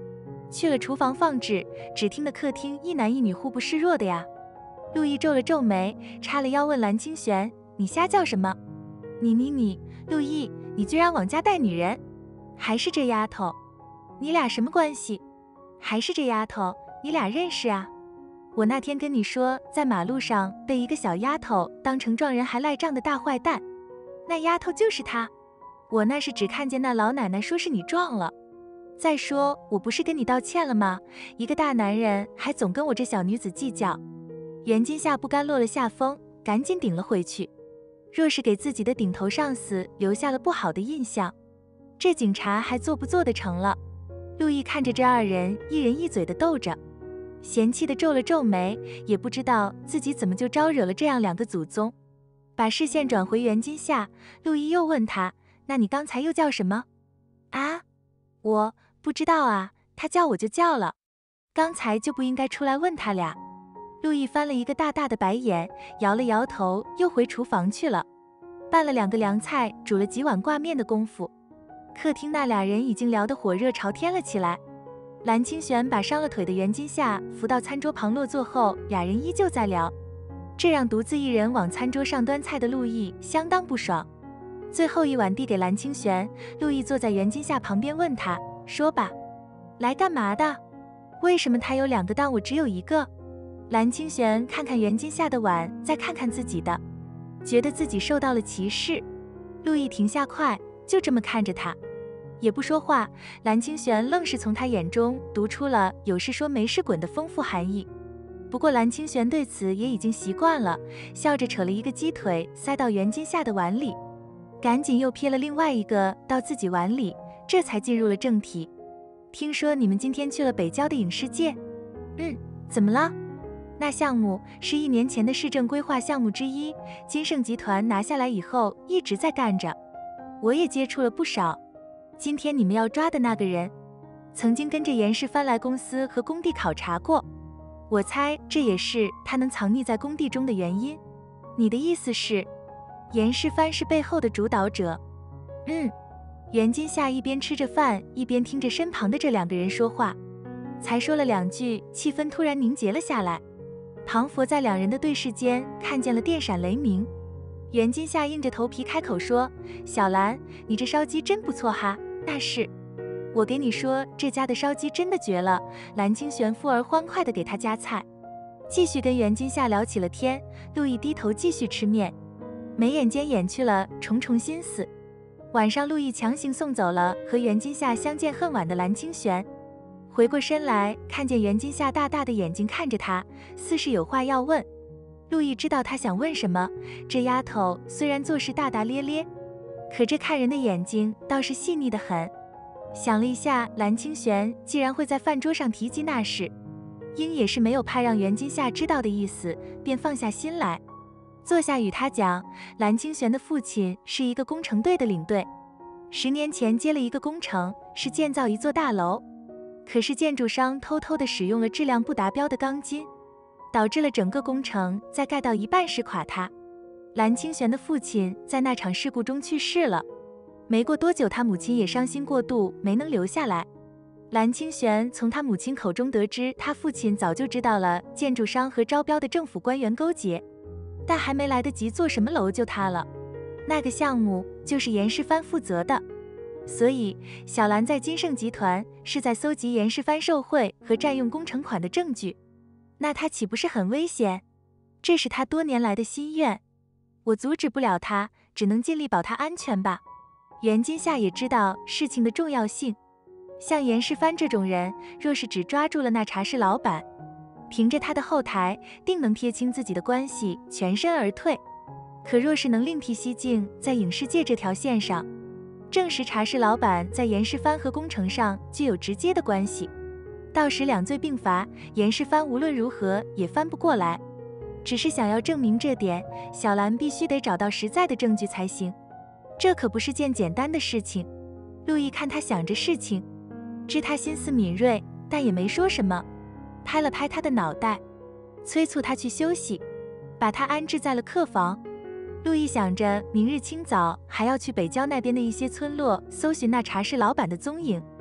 去了厨房放置，只听得客厅一男一女互不示弱的呀。陆毅皱了皱眉，叉了腰问蓝清玄：“你瞎叫什么？你，陆毅，你居然往家带女人？还是这丫头？你俩什么关系？还是这丫头？你俩认识啊？我那天跟你说，在马路上被一个小丫头当成撞人还赖账的大坏蛋，那丫头就是她。我那是只看见那老奶奶说是你撞了。再说，我不是跟你道歉了吗？一个大男人还总跟我这小女子计较。”袁今夏不甘落了下风，赶紧顶了回去。若是给自己的顶头上司留下了不好的印象，这警察还做不做得成了？陆毅看着这二人一人一嘴的斗着，嫌弃的皱了皱眉，也不知道自己怎么就招惹了这样两个祖宗。把视线转回袁今夏，陆毅又问他：“那你刚才又叫什么？”“啊，我不知道啊，他叫我就叫了，刚才就不应该出来问他俩。”陆毅翻了一个大大的白眼，摇了摇头，又回厨房去了。拌了2个凉菜，煮了几碗挂面的功夫，客厅那俩人已经聊得火热朝天了起来。蓝清玄把伤了腿的袁今夏扶到餐桌旁落座后，俩人依旧在聊，这让独自一人往餐桌上端菜的陆毅相当不爽。最后一碗递给蓝清玄，陆毅坐在袁今夏旁边问他：“说吧，来干嘛的？为什么他有2个档我只有1个？”蓝清玄看看袁今夏的碗，再看看自己的，觉得自己受到了歧视。陆毅停下筷，就这么看着他，也不说话。蓝清玄愣是从他眼中读出了有事说没事滚的丰富含义。不过蓝清玄对此也已经习惯了，笑着扯了一个鸡腿塞到袁今夏的碗里，赶紧又撇了另外一个到自己碗里，这才进入了正题。听说你们今天去了北郊的影视界？怎么了？那项目是1年前的市政规划项目之一，金盛集团拿下来以后一直在干着，我也接触了不少。今天你们要抓的那个人，曾经跟着严世蕃来公司和工地考察过，我猜这也是他能藏匿在工地中的原因。你的意思是，严世蕃是背后的主导者？袁今夏一边吃着饭，一边听着身旁的这2个人说话，才说了2句，气氛突然凝结了下来。庞佛在2人的对视间看见了电闪雷鸣。袁今夏硬着头皮开口说：“小兰，你这烧鸡真不错哈。”“那是，我给你说，这家的烧鸡真的绝了。”蓝清玄富而欢快地给他夹菜，继续跟袁今夏聊起了天。陆毅低头继续吃面，眉眼间掩去了重重心思。晚上，陆毅强行送走了和袁今夏相见恨晚的蓝清玄。回过身来，看见袁今夏大大的眼睛看着他，似是有话要问。陆毅知道他想问什么，这丫头虽然做事大大咧咧，可这看人的眼睛倒是细腻得很。想了一下，蓝清玄既然会在饭桌上提及那事，应也是没有怕让袁今夏知道的意思，便放下心来，坐下与他讲。蓝清玄的父亲是一个工程队的领队，10年前接了一个工程，是建造一座大楼。可是建筑商偷偷地使用了质量不达标的钢筋，导致了整个工程在盖到一半时垮塌。蓝清玄的父亲在那场事故中去世了，没过多久他母亲也伤心过度，没能留下来。蓝清玄从他母亲口中得知，他父亲早就知道了建筑商和招标的政府官员勾结，但还没来得及做什么楼就塌了。那个项目就是严世蕃负责的，所以小兰在金盛集团是在搜集严世蕃受贿和占用工程款的证据，那他岂不是很危险？这是他多年来的心愿，我阻止不了他，只能尽力保他安全吧。袁今夏也知道事情的重要性，像严世蕃这种人，若是只抓住了那茶室老板，凭着他的后台，定能撇清自己的关系，全身而退。可若是能另辟蹊径，在影视界这条线上，证实茶室老板在严世蕃和工程上具有直接的关系，到时2罪并罚，严世蕃无论如何也翻不过来。只是想要证明这点，小兰必须得找到实在的证据才行，这可不是件简单的事情。陆毅看他想着事情，知他心思敏锐，但也没说什么，拍了拍他的脑袋，催促他去休息，把他安置在了客房。陆毅想着明日清早还要去北郊那边的一些村落搜寻那茶室老板的踪影，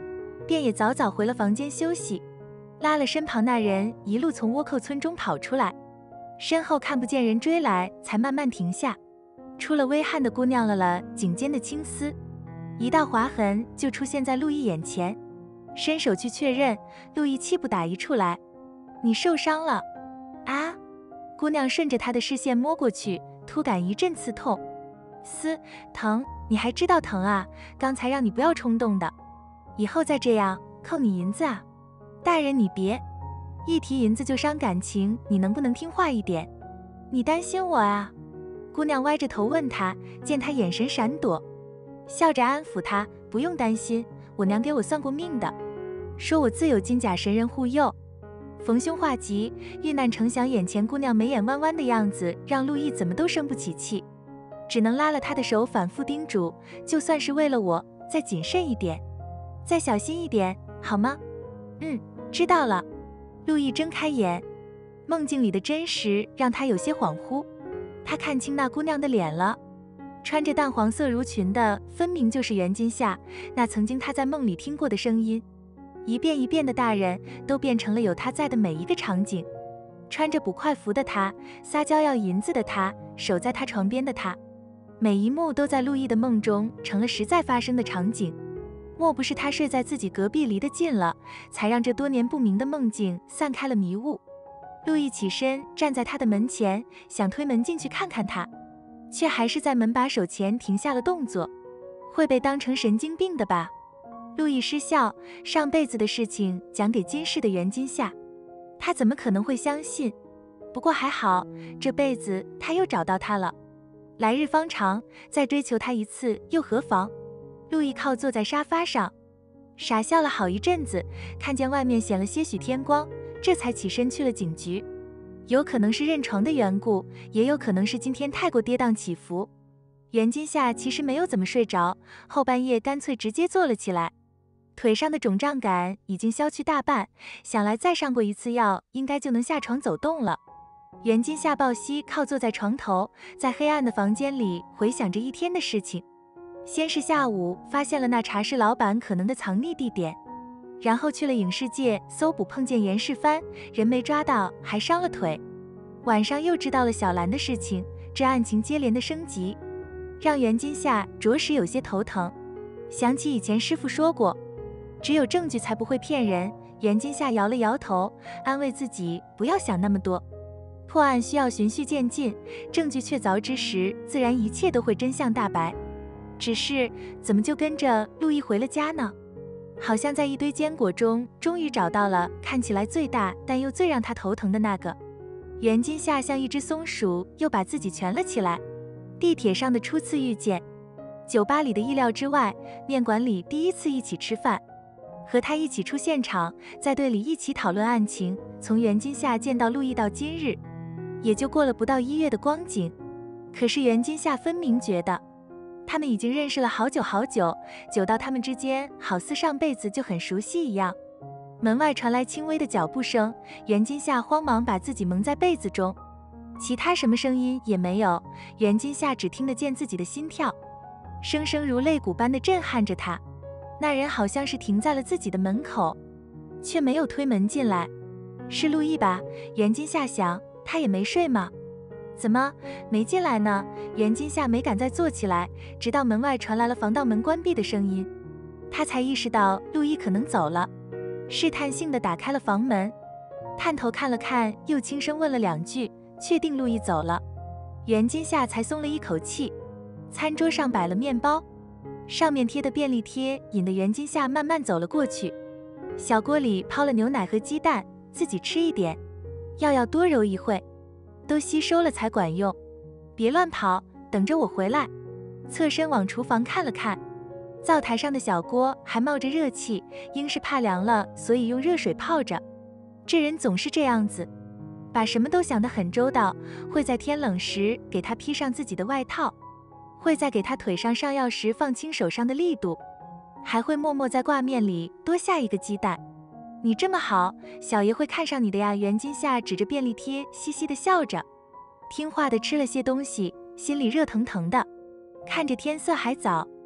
便也早早回了房间休息，拉了身旁那人一路从倭寇村中跑出来，身后看不见人追来，才慢慢停下。出了微汗的姑娘了颈间的青丝，一道划痕就出现在陆毅眼前，伸手去确认，陆毅气不打一处来：“你受伤了啊！”姑娘顺着他的视线摸过去，突感一阵刺痛，疼，你还知道疼啊？刚才让你不要冲动的，以后再这样扣你银子啊！大人你别，一提银子就伤感情，你能不能听话一点？你担心我啊？姑娘歪着头问他，见他眼神闪躲，笑着安抚他，不用担心，我娘给我算过命的，说我自有金甲神人护佑。逢凶化吉，遇难成祥。眼前姑娘眉眼弯弯的样子，让陆毅怎么都生不起气，只能拉了她的手，反复叮嘱，就算是为了我，再谨慎一点，再小心一点，好吗？知道了。陆毅睁开眼，梦境里的真实让他有些恍惚，他看清那姑娘的脸了，穿着淡黄色襦裙的分明就是袁今夏，那曾经他在梦里听过的声音，一遍一遍的大人都变成了有他在的每一个场景，穿着捕快服的他，撒娇要银子的他，守在他床边的他，每一幕都在陆毅的梦中成了实在发生的场景。莫不是他睡在自己隔壁离得近了，才让这多年不明的梦境散开了迷雾。陆毅起身站在他的门前，想推门进去看看他，却还是在门把手前停下了动作。会被当成神经病的吧？陆毅失笑，上辈子的事情讲给今世的袁今夏，他怎么可能会相信？不过还好，这辈子他又找到他了，来日方长，再追求他一次又何妨？陆毅靠坐在沙发上，傻笑了好一阵子，看见外面显了些许天光，这才起身去了警局。有可能是认床的缘故，也有可能是今天太过跌宕起伏。袁今夏其实没有怎么睡着，后半夜干脆直接坐了起来，腿上的肿胀感已经消去大半，想来再上过一次药，应该就能下床走动了。袁今夏抱膝靠坐在床头，在黑暗的房间里回想着一天的事情。先是下午发现了那茶室老板可能的藏匿地点，然后去了影视界搜捕，碰见严世蕃，人没抓到，还伤了腿。晚上又知道了小兰的事情，这案情接连的升级，让袁今夏着实有些头疼。想起以前师傅说过，只有证据才不会骗人，袁今夏摇了摇头，安慰自己不要想那么多。破案需要循序渐进，证据确凿之时，自然一切都会真相大白。只是怎么就跟着陆毅回了家呢？好像在一堆坚果中终于找到了看起来最大但又最让他头疼的那个。袁今夏像一只松鼠，又把自己蜷了起来。地铁上的初次遇见，酒吧里的意料之外，面馆里第一次一起吃饭，和他一起出现场，在队里一起讨论案情。从袁今夏见到陆毅到今日，也就过了不到1月的光景，可是袁今夏分明觉得他们已经认识了好久好久，久到他们之间好似上辈子就很熟悉一样。门外传来轻微的脚步声，袁今夏慌忙把自己蒙在被子中，其他什么声音也没有，袁今夏只听得见自己的心跳，声声如擂鼓般的震撼着他。那人好像是停在了自己的门口，却没有推门进来。是陆毅吧？袁今夏想，他也没睡吗？怎么没进来呢？袁今夏没敢再坐起来，直到门外传来了防盗门关闭的声音，他才意识到陆毅可能走了，试探性地打开了房门，探头看了看，又轻声问了2句，确定陆毅走了，袁今夏才松了一口气。餐桌上摆了面包，上面贴的便利贴引得袁今夏慢慢走了过去。小锅里泡了牛奶和鸡蛋，自己吃一点，要多揉一会，都吸收了才管用。别乱跑，等着我回来。侧身往厨房看了看，灶台上的小锅还冒着热气，应是怕凉了，所以用热水泡着。这人总是这样子，把什么都想得很周到，会在天冷时给他披上自己的外套，会在给他腿上上药时放轻手上的力度，还会默默在挂面里多下一个鸡蛋。你这么好，小爷会看上你的呀。袁今夏指着便利贴嘻嘻地笑着，听话地吃了些东西，心里热腾腾的。看着天色还早，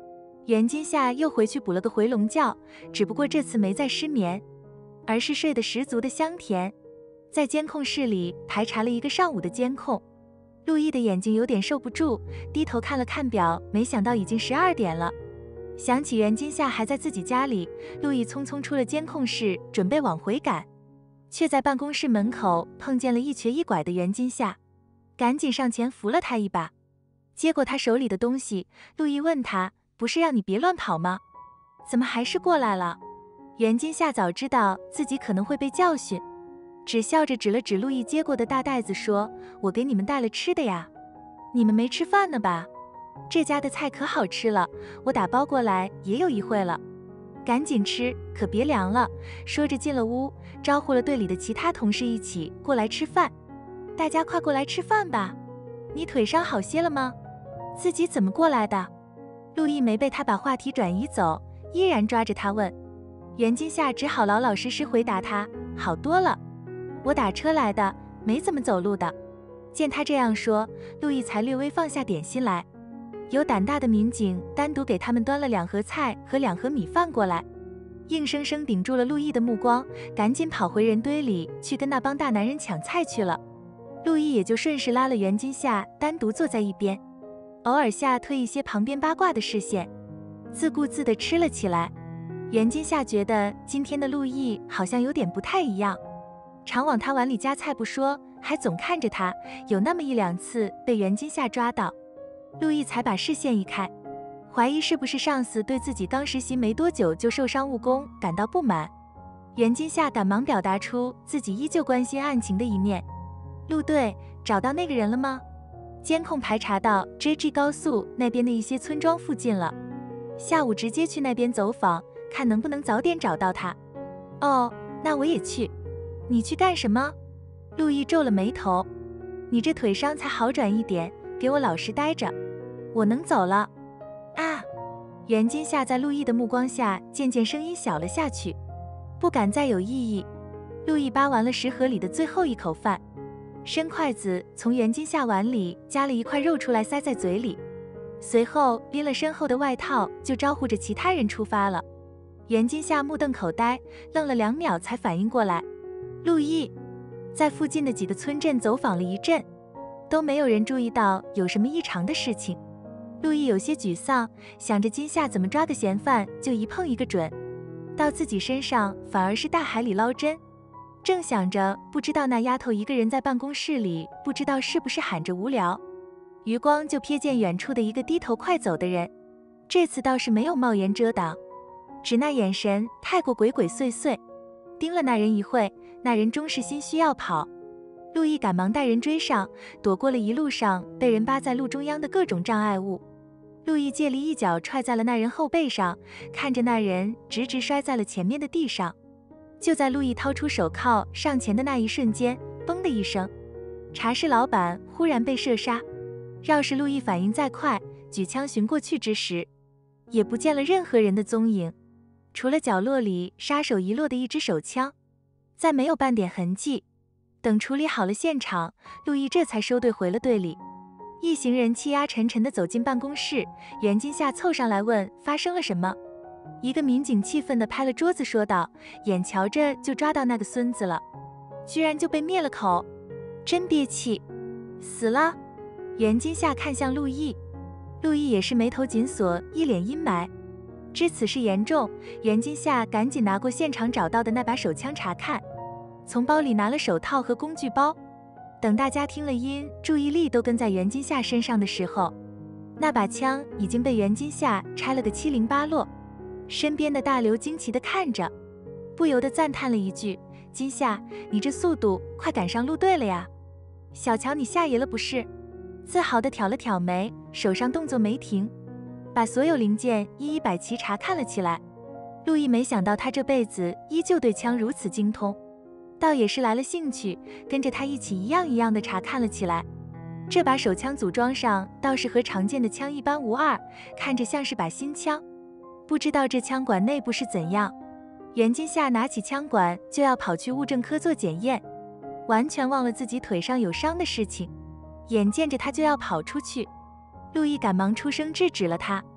袁今夏又回去补了个回笼觉，只不过这次没再失眠，而是睡得十足的香甜。在监控室里排查了一个上午的监控，陆毅的眼睛有点受不住，低头看了看表，没想到已经12点了。想起袁今夏还在自己家里，陆毅匆匆出了监控室，准备往回赶，却在办公室门口碰见了一瘸一拐的袁今夏，赶紧上前扶了他一把，接过他手里的东西。陆毅问他，不是让你别乱跑吗？怎么还是过来了？袁今夏早知道自己可能会被教训，只笑着指了指陆毅接过的大袋子说，我给你们带了吃的呀，你们没吃饭呢吧？这家的菜可好吃了，我打包过来也有一会了，赶紧吃，可别凉了。说着进了屋，招呼了队里的其他同事一起过来吃饭。大家快过来吃饭吧。你腿伤好些了吗？自己怎么过来的？陆毅没被他把话题转移走，依然抓着他问。袁今夏只好老老实实回答他，好多了，我打车来的，没怎么走路的。见他这样说，陆毅才略微放下点心来。有胆大的民警单独给他们端了2盒菜和2盒米饭过来，硬生生顶住了陆毅的目光，赶紧跑回人堆里去跟那帮大男人抢菜去了。陆毅也就顺势拉了袁今夏单独坐在一边，偶尔下推一些旁边八卦的视线，自顾自地吃了起来。袁今夏觉得今天的陆毅好像有点不太一样，常往他碗里夹菜不说，还总看着他，有那么1、2次被袁今夏抓到，陆毅才把视线移开，怀疑是不是上司对自己刚实习没多久就受伤误工感到不满。袁今夏赶忙表达出自己依旧关心案情的一面。陆队，找到那个人了吗？监控排查到 JG 高速那边的一些村庄附近了，下午直接去那边走访，看能不能早点找到他。哦，那我也去。你去干什么？陆毅皱了眉头。你这腿伤才好转一点，给我老实待着，我能走了。啊！袁今夏在陆毅的目光下渐渐声音小了下去，不敢再有异议。陆毅扒完了食盒里的最后一口饭，伸筷子从袁今夏碗里夹了一块肉出来塞在嘴里，随后拎了身后的外套就招呼着其他人出发了。袁今夏目瞪口呆，愣了2秒才反应过来。陆毅在附近的几个村镇走访了一阵，都没有人注意到有什么异常的事情。陆毅有些沮丧，想着今夏怎么抓个嫌犯就一碰一个准，到自己身上反而是大海里捞针。正想着，不知道那丫头一个人在办公室里，不知道是不是喊着无聊，余光就瞥见远处的一个低头快走的人，这次倒是没有帽檐遮挡，只那眼神太过鬼鬼祟祟，盯了那人一会，那人终是心虚要跑。陆毅赶忙带人追上，躲过了一路上被人扒在路中央的各种障碍物。陆毅借力一脚踹在了那人后背上，看着那人直直摔在了前面的地上。就在陆毅掏出手铐上前的那一瞬间，嘣的一声，茶室老板忽然被射杀。要是陆毅反应再快，举枪寻过去之时，也不见了任何人的踪影，除了角落里杀手遗落的一支手枪，再没有半点痕迹。等处理好了现场，陆毅这才收队回了队里。一行人气压沉沉地走进办公室，袁今夏凑上来问发生了什么。一个民警气愤地拍了桌子说道，眼瞧着就抓到那个孙子了，居然就被灭了口，真憋气。死了？袁今夏看向陆毅，陆毅也是眉头紧锁，一脸阴霾。知此事严重，袁今夏赶紧拿过现场找到的那把手枪查看，从包里拿了手套和工具包。等大家听了音，注意力都跟在袁今夏身上的时候，那把枪已经被袁今夏拆了个七零八落。身边的大刘惊奇地看着，不由得赞叹了一句，今夏，你这速度快赶上陆队了呀，小瞧你夏爷了不是？自豪地挑了挑眉，手上动作没停，把所有零件一一摆齐查看了起来。陆毅没想到他这辈子依旧对枪如此精通，倒也是来了兴趣，跟着他一起一样一样的查看了起来。这把手枪组装上倒是和常见的枪一般无二，看着像是把新枪，不知道这枪管内部是怎样。袁今夏拿起枪管就要跑去物证科做检验，完全忘了自己腿上有伤的事情，眼见着他就要跑出去，陆毅赶忙出声制止了他。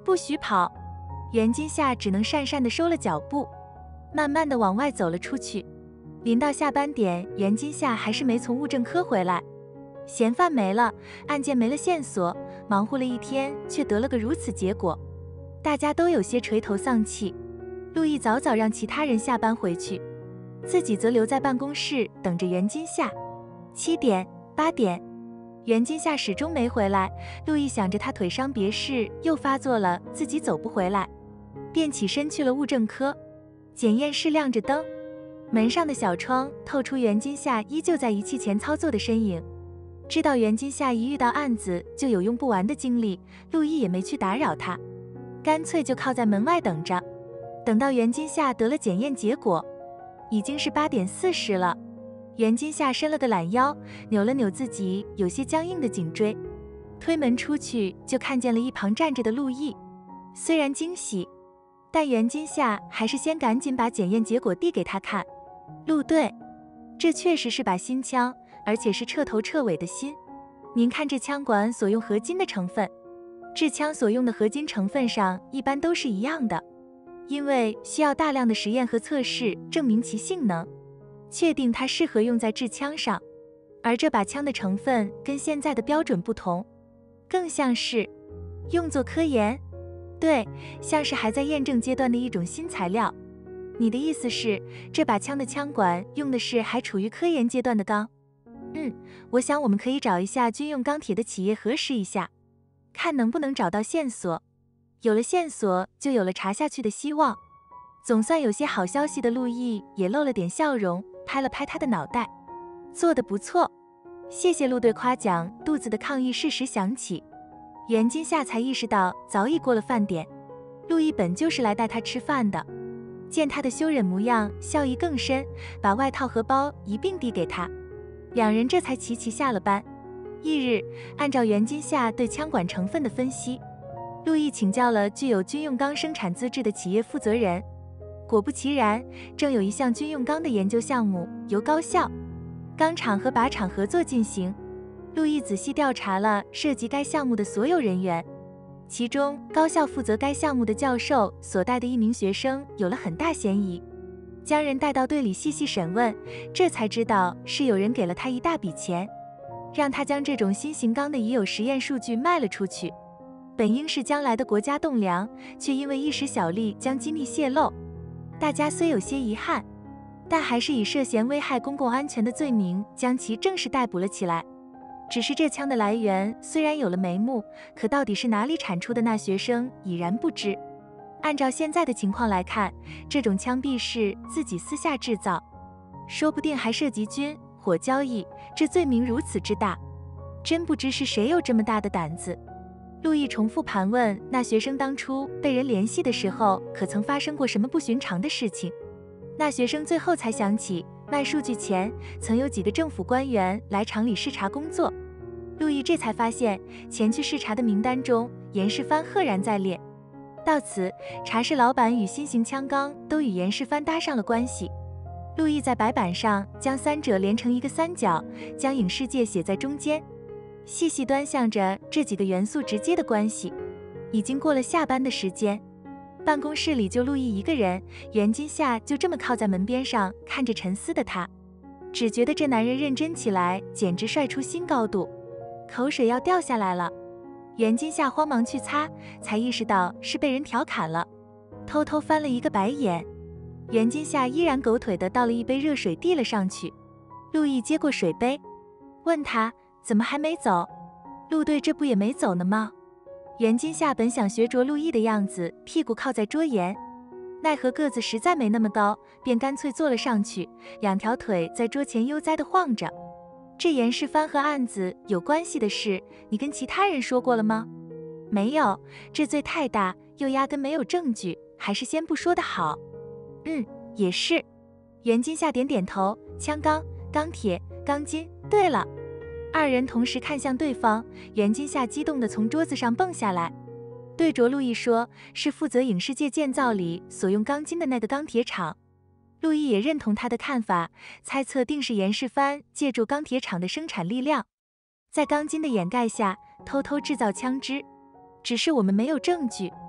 不许跑！袁今夏只能讪讪地收了脚步，慢慢地往外走了出去。临到下班点，袁今夏还是没从物证科回来。嫌犯没了，案件没了线索，忙活了一天，却得了个如此结果，大家都有些垂头丧气。陆毅早早让其他人下班回去，自己则留在办公室等着袁今夏。7点、8点，袁今夏始终没回来。陆毅想着他腿伤别事又发作了，自己走不回来，便起身去了物证科。检验室亮着灯，门上的小窗透出袁今夏依旧在仪器前操作的身影。知道袁今夏一遇到案子就有用不完的精力，陆毅也没去打扰他，干脆就靠在门外等着。等到袁今夏得了检验结果，已经是8点40了。袁今夏伸了个懒腰，扭了扭自己有些僵硬的颈椎，推门出去就看见了一旁站着的陆毅。虽然惊喜，但袁今夏还是先赶紧把检验结果递给他看。陆队，这确实是把新枪，而且是彻头彻尾的新。您看这枪管所用合金的成分，制枪所用的合金成分上一般都是一样的，因为需要大量的实验和测试证明其性能，确定它适合用在制枪上。而这把枪的成分跟现在的标准不同，更像是用作科研。对，像是还在验证阶段的一种新材料。你的意思是，这把枪的枪管用的是还处于科研阶段的钢？我想我们可以找一下军用钢铁的企业核实一下，看能不能找到线索。有了线索，就有了查下去的希望。总算有些好消息的陆毅也露了点笑容，拍了拍他的脑袋，做得不错，谢谢陆队夸奖。肚子的抗议适时响起，袁今夏才意识到早已过了饭点。陆毅本就是来带他吃饭的，见他的羞忍模样，笑意更深，把外套和包一并递给他。两人这才齐齐下了班。翌日，按照袁今夏对枪管成分的分析，陆毅请教了具有军用钢生产资质的企业负责人。果不其然，正有一项军用钢的研究项目由高校、钢厂和靶场合作进行。陆毅仔细调查了涉及该项目的所有人员，其中高校负责该项目的教授所带的一名学生有了很大嫌疑，将人带到队里细细审问，这才知道是有人给了他一大笔钱，让他将这种新型钢的已有实验数据卖了出去。本应是将来的国家栋梁，却因为一时小利将机密泄露。大家虽有些遗憾，但还是以涉嫌危害公共安全的罪名将其正式逮捕了起来。只是这枪的来源虽然有了眉目，可到底是哪里产出的，那学生已然不知。按照现在的情况来看，这种枪必是自己私下制造，说不定还涉及军火交易，这罪名如此之大，真不知是谁有这么大的胆子。陆毅重复盘问那学生当初被人联系的时候，可曾发生过什么不寻常的事情。那学生最后才想起，卖数据前曾有几个政府官员来厂里视察工作。陆毅这才发现，前去视察的名单中，严世蕃赫然在列。到此，茶室老板与新型枪钢都与严世蕃搭上了关系。陆毅在白板上将三者连成一个三角，将影视界写在中间，细细端详着这几个元素直接的关系。已经过了下班的时间，办公室里就陆毅一个人，袁今夏就这么靠在门边上看着沉思的他，只觉得这男人认真起来简直帅出新高度，口水要掉下来了。袁今夏慌忙去擦，才意识到是被人调侃了，偷偷翻了一个白眼。袁今夏依然狗腿的倒了一杯热水递了上去，陆毅接过水杯，问他怎么还没走？陆队这不也没走呢吗？袁今夏本想学着陆毅的样子，屁股靠在桌沿，奈何个子实在没那么高，便干脆坐了上去，两条腿在桌前悠哉地晃着。这严世蕃和案子有关系的事，你跟其他人说过了吗？没有，这罪太大，又压根没有证据，还是先不说的好。也是。袁今夏点点头，枪钢、钢铁、钢筋，对了。二人同时看向对方，袁今夏激动地从桌子上蹦下来，对着陆毅说，是负责影视界建造里所用钢筋的那个钢铁厂。陆毅也认同他的看法，猜测定是严世蕃借助钢铁厂的生产力量，在钢筋的掩盖下偷偷制造枪支，只是我们没有证据。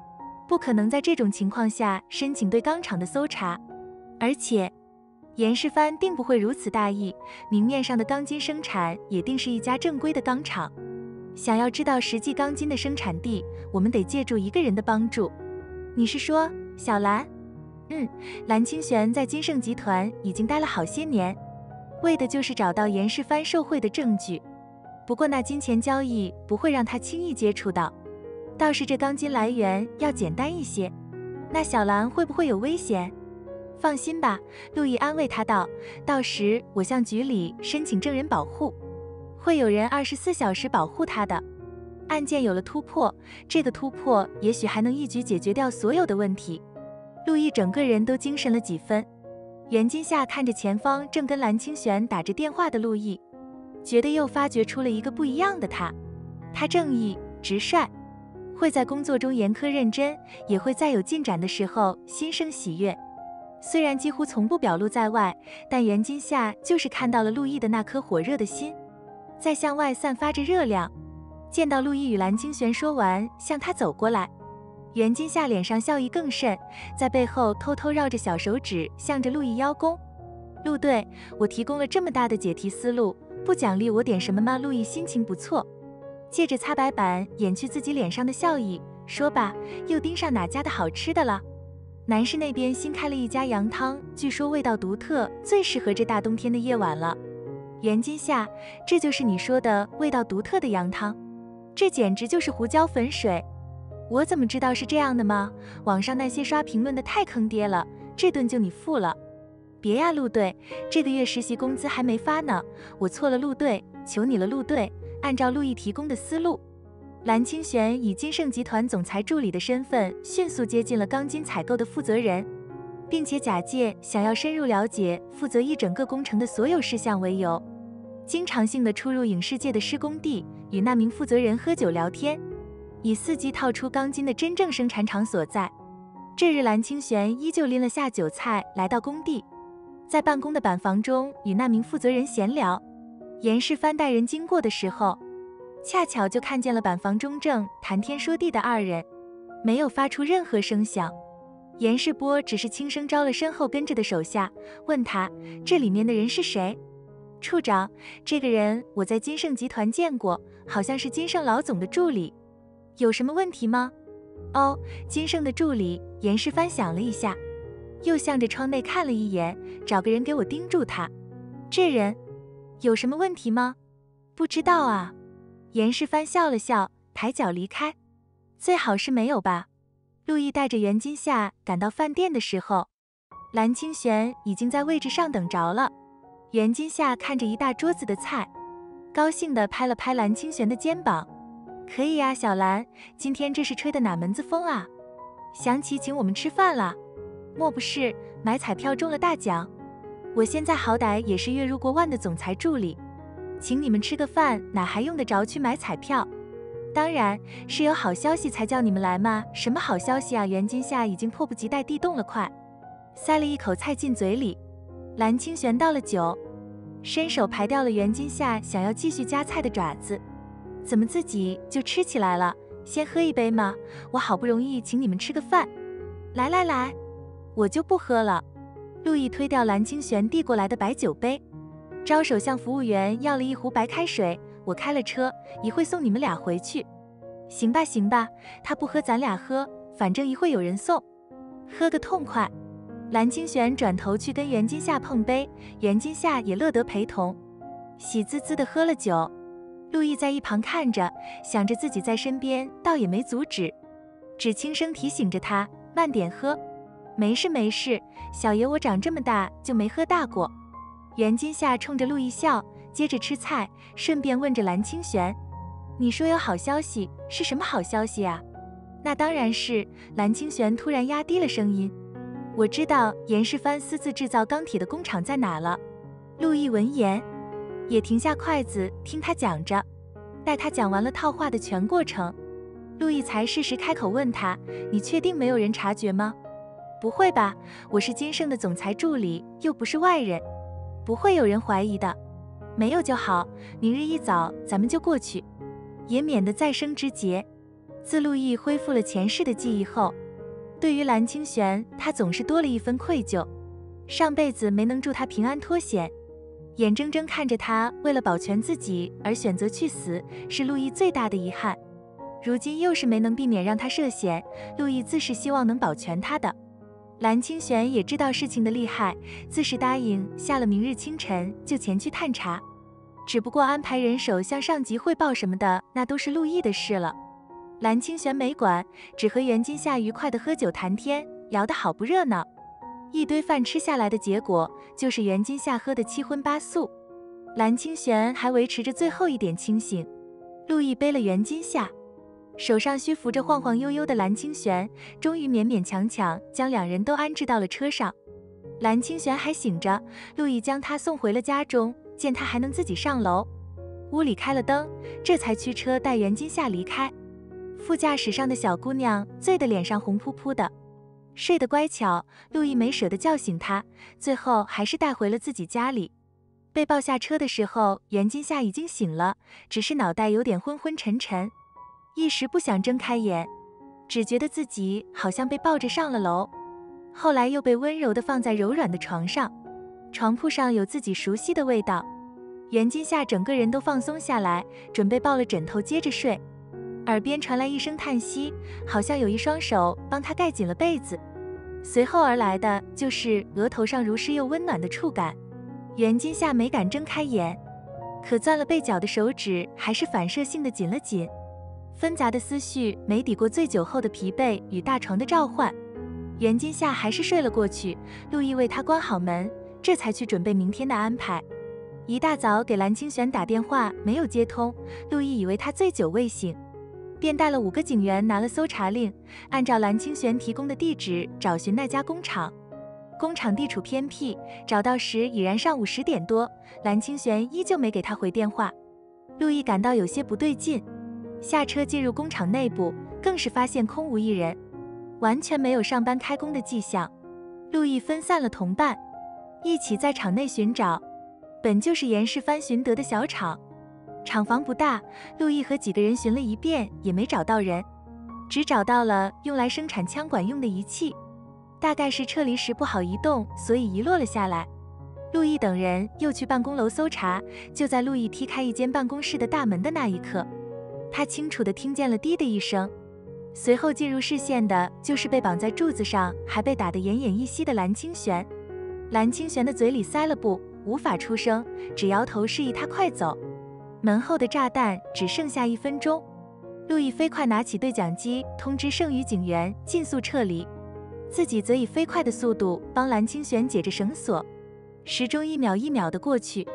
不可能在这种情况下申请对钢厂的搜查。而且，严世蕃定不会如此大意，明面上的钢筋生产也定是一家正规的钢厂。想要知道实际钢筋的生产地，我们得借助一个人的帮助。你是说小兰？蓝清玄在金盛集团已经待了好些年，为的就是找到严世蕃受贿的证据。不过那金钱交易不会让他轻易接触到，倒是这钢筋来源要简单一些。那小兰会不会有危险？放心吧，陆毅安慰他道，到时我向局里申请证人保护，会有人24小时保护他的。案件有了突破，这个突破也许还能一举解决掉所有的问题。陆毅整个人都精神了几分。袁今夏看着前方正跟蓝清玄打着电话的陆毅，觉得又发掘出了一个不一样的他。他正义直率，会在工作中严苛认真，也会在有进展的时候心生喜悦。虽然几乎从不表露在外，但袁今夏就是看到了陆毅的那颗火热的心，在向外散发着热量。见到陆毅与蓝清玄说完，向他走过来，袁今夏脸上笑意更甚，在背后偷偷绕着小手指向着陆毅邀功。陆队，我提供了这么大的解题思路，不奖励我点什么吗？陆毅心情不错，借着擦白板掩去自己脸上的笑意，说吧，又盯上哪家的好吃的了？南市那边新开了一家羊汤，据说味道独特，最适合这大冬天的夜晚了。袁今夏，这就是你说的味道独特的羊汤？这简直就是胡椒粉水！我怎么知道是这样的吗？网上那些刷评论的太坑爹了，这顿就你付了。别呀，陆队，这个月实习工资还没发呢，我错了，陆队，求你了，陆队，按照陆毅提供的思路。蓝清玄以金盛集团总裁助理的身份，迅速接近了钢筋采购的负责人，并且假借想要深入了解负责一整个工程的所有事项为由，经常性的出入影视界的施工地，与那名负责人喝酒聊天，以伺机套出钢筋的真正生产场所在。这日蓝清玄依旧拎了下酒菜来到工地，在办公的板房中与那名负责人闲聊。严世蕃带人经过的时候，恰巧就看见了板房中正谈天说地的二人，没有发出任何声响。严世波只是轻声招了身后跟着的手下，问他这里面的人是谁。处长，这个人我在金盛集团见过，好像是金盛老总的助理。有什么问题吗？哦，金盛的助理。严世蕃想了一下，又向着窗内看了一眼，找个人给我盯住他。这人有什么问题吗？不知道啊。严世蕃笑了笑，抬脚离开。最好是没有吧。陆毅带着袁今夏赶到饭店的时候，蓝清玄已经在位置上等着了。袁今夏看着一大桌子的菜，高兴地拍了拍蓝清玄的肩膀。可以呀，小兰，今天这是吹的哪门子风啊？想起请我们吃饭了？莫不是买彩票中了大奖？我现在好歹也是月入过万的总裁助理，请你们吃个饭，哪还用得着去买彩票？当然是有好消息才叫你们来嘛。什么好消息啊？袁今夏已经迫不及待地动了，快塞了一口菜进嘴里。蓝清玄倒了酒，伸手排掉了袁今夏想要继续夹菜的爪子。怎么自己就吃起来了？先喝一杯吗？我好不容易请你们吃个饭。来来来，我就不喝了。陆毅推掉蓝清玄递过来的白酒杯，招手向服务员要了一壶白开水。我开了车，一会送你们俩回去。行吧行吧，他不喝咱俩喝，反正一会有人送，喝个痛快。蓝清玄转头去跟袁今夏碰杯，袁今夏也乐得陪同，喜滋滋地喝了酒。陆毅在一旁看着，想着自己在身边，倒也没阻止，只轻声提醒着他慢点喝。没事没事，小爷我长这么大就没喝大过。袁今夏冲着陆毅笑，接着吃菜，顺便问着蓝清玄：“你说有好消息，是什么好消息啊？”那当然是……蓝清玄突然压低了声音：“我知道严世蕃私自制造钢铁的工厂在哪了。”陆毅闻言也停下筷子，听他讲着。待他讲完了套话的全过程，陆毅才适时开口问他：“你确定没有人察觉吗？”“不会吧，我是金盛的总裁助理，又不是外人，不会有人怀疑的。”“没有就好，明日一早咱们就过去，也免得再生枝节。”自陆毅恢复了前世的记忆后， 对于蓝清玄，他总是多了一分愧疚，上辈子没能助他平安脱险，眼睁睁看着他为了保全自己而选择去死，是陆毅最大的遗憾。如今又是没能避免让他涉险，陆毅自是希望能保全他的。蓝清玄也知道事情的厉害，自是答应下了明日清晨就前去探查。只不过安排人手向上级汇报什么的，那都是陆毅的事了。蓝清玄没管，只和袁今夏愉快地喝酒谈天，聊得好不热闹。一堆饭吃下来的结果，就是袁今夏喝得七荤八素，蓝清玄还维持着最后一点清醒。陆毅背了袁今夏，手上虚扶着晃晃悠悠的蓝清玄，终于勉勉强强将两人都安置到了车上。蓝清玄还醒着，陆毅将他送回了家中，见他还能自己上楼，屋里开了灯，这才驱车带袁今夏离开。副驾驶上的小姑娘醉得脸上红扑扑的，睡得乖巧，陆毅没舍得叫醒她，最后还是带回了自己家里。被抱下车的时候，袁今夏已经醒了，只是脑袋有点昏昏沉沉，一时不想睁开眼，只觉得自己好像被抱着上了楼，后来又被温柔地放在柔软的床上，床铺上有自己熟悉的味道。袁今夏整个人都放松下来，准备抱了枕头接着睡，耳边传来一声叹息，好像有一双手帮他盖紧了被子，随后而来的就是额头上如湿又温暖的触感。袁今夏没敢睁开眼，可攥了被角的手指还是反射性的紧了紧，纷杂的思绪没抵过醉酒后的疲惫与大床的召唤。袁今夏还是睡了过去，陆毅为他关好门，这才去准备明天的安排。一大早给蓝清玄打电话没有接通，陆毅以为他醉酒未醒，便带了5个警员拿了搜查令，按照蓝清玄提供的地址找寻那家工厂。工厂地处偏僻，找到时已然上午10点多，蓝清玄依旧没给他回电话。陆毅感到有些不对劲，下车进入工厂内部，更是发现空无一人，完全没有上班开工的迹象。陆毅分散了同伴，一起在厂内寻找。本就是严世蕃寻得的小厂，厂房不大，陆毅和几个人寻了一遍也没找到人，只找到了用来生产枪管用的仪器，大概是撤离时不好移动，所以遗落了下来。陆毅等人又去办公楼搜查，就在陆毅踢开一间办公室的大门的那一刻，他清楚地听见了滴的一声，随后进入视线的就是被绑在柱子上还被打得奄奄一息的蓝清玄。蓝清玄的嘴里塞了布，无法出声，只摇头示意他快走。门后的炸弹只剩下1分钟，陆毅飞快拿起对讲机通知剩余警员尽速撤离，自己则以飞快的速度帮蓝清玄解着绳索。时钟1秒1秒的过去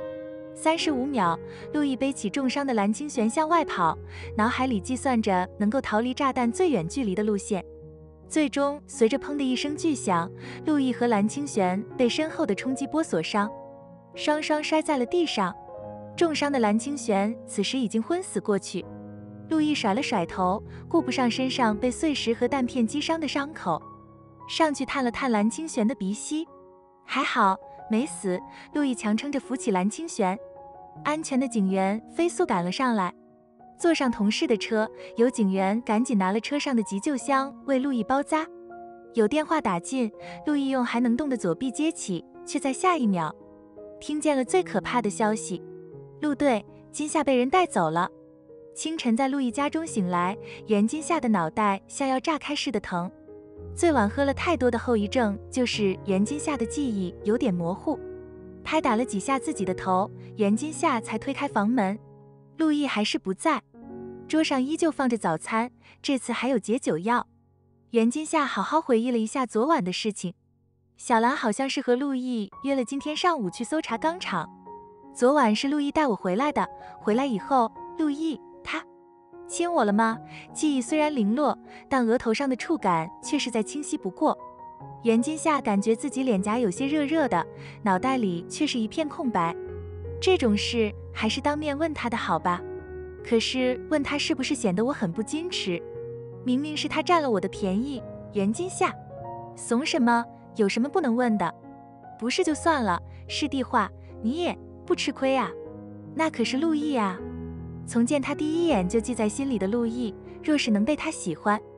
，35秒，陆毅背起重伤的蓝清玄向外跑，脑海里计算着能够逃离炸弹最远距离的路线。最终随着砰的一声巨响，陆毅和蓝清玄被身后的冲击波所伤，双双摔在了地上。重伤的蓝清玄此时已经昏死过去。陆毅甩了甩头，顾不上身上被碎石和弹片击伤的伤口，上去探了探蓝清玄的鼻息，还好没死。陆毅强撑着扶起蓝清玄，安全的警员飞速赶了上来，坐上同事的车，有警员赶紧拿了车上的急救箱为陆毅包扎。有电话打进，陆毅用还能动的左臂接起，却在下一秒听见了最可怕的消息：陆队，今夏被人带走了。清晨在陆毅家中醒来，袁今夏的脑袋像要炸开似的疼。最晚喝了太多的后遗症就是袁今夏的记忆有点模糊，拍打了几下自己的头，袁今夏才推开房门。陆毅还是不在，桌上依旧放着早餐，这次还有解酒药。袁今夏好好回忆了一下昨晚的事情，小兰好像是和陆毅约了今天上午去搜查钢厂，昨晚是陆毅带我回来的，回来以后陆毅他亲我了吗？记忆虽然零落，但额头上的触感却是再清晰不过。袁今夏感觉自己脸颊有些热热的，脑袋里却是一片空白。这种事还是当面问他的好吧，可是问他是不是显得我很不矜持？明明是他占了我的便宜。袁今夏，怂什么？有什么不能问的？不是就算了，是地话，你也不吃亏啊。那可是陆毅啊，从见他第一眼就记在心里的陆毅，若是能被他喜欢，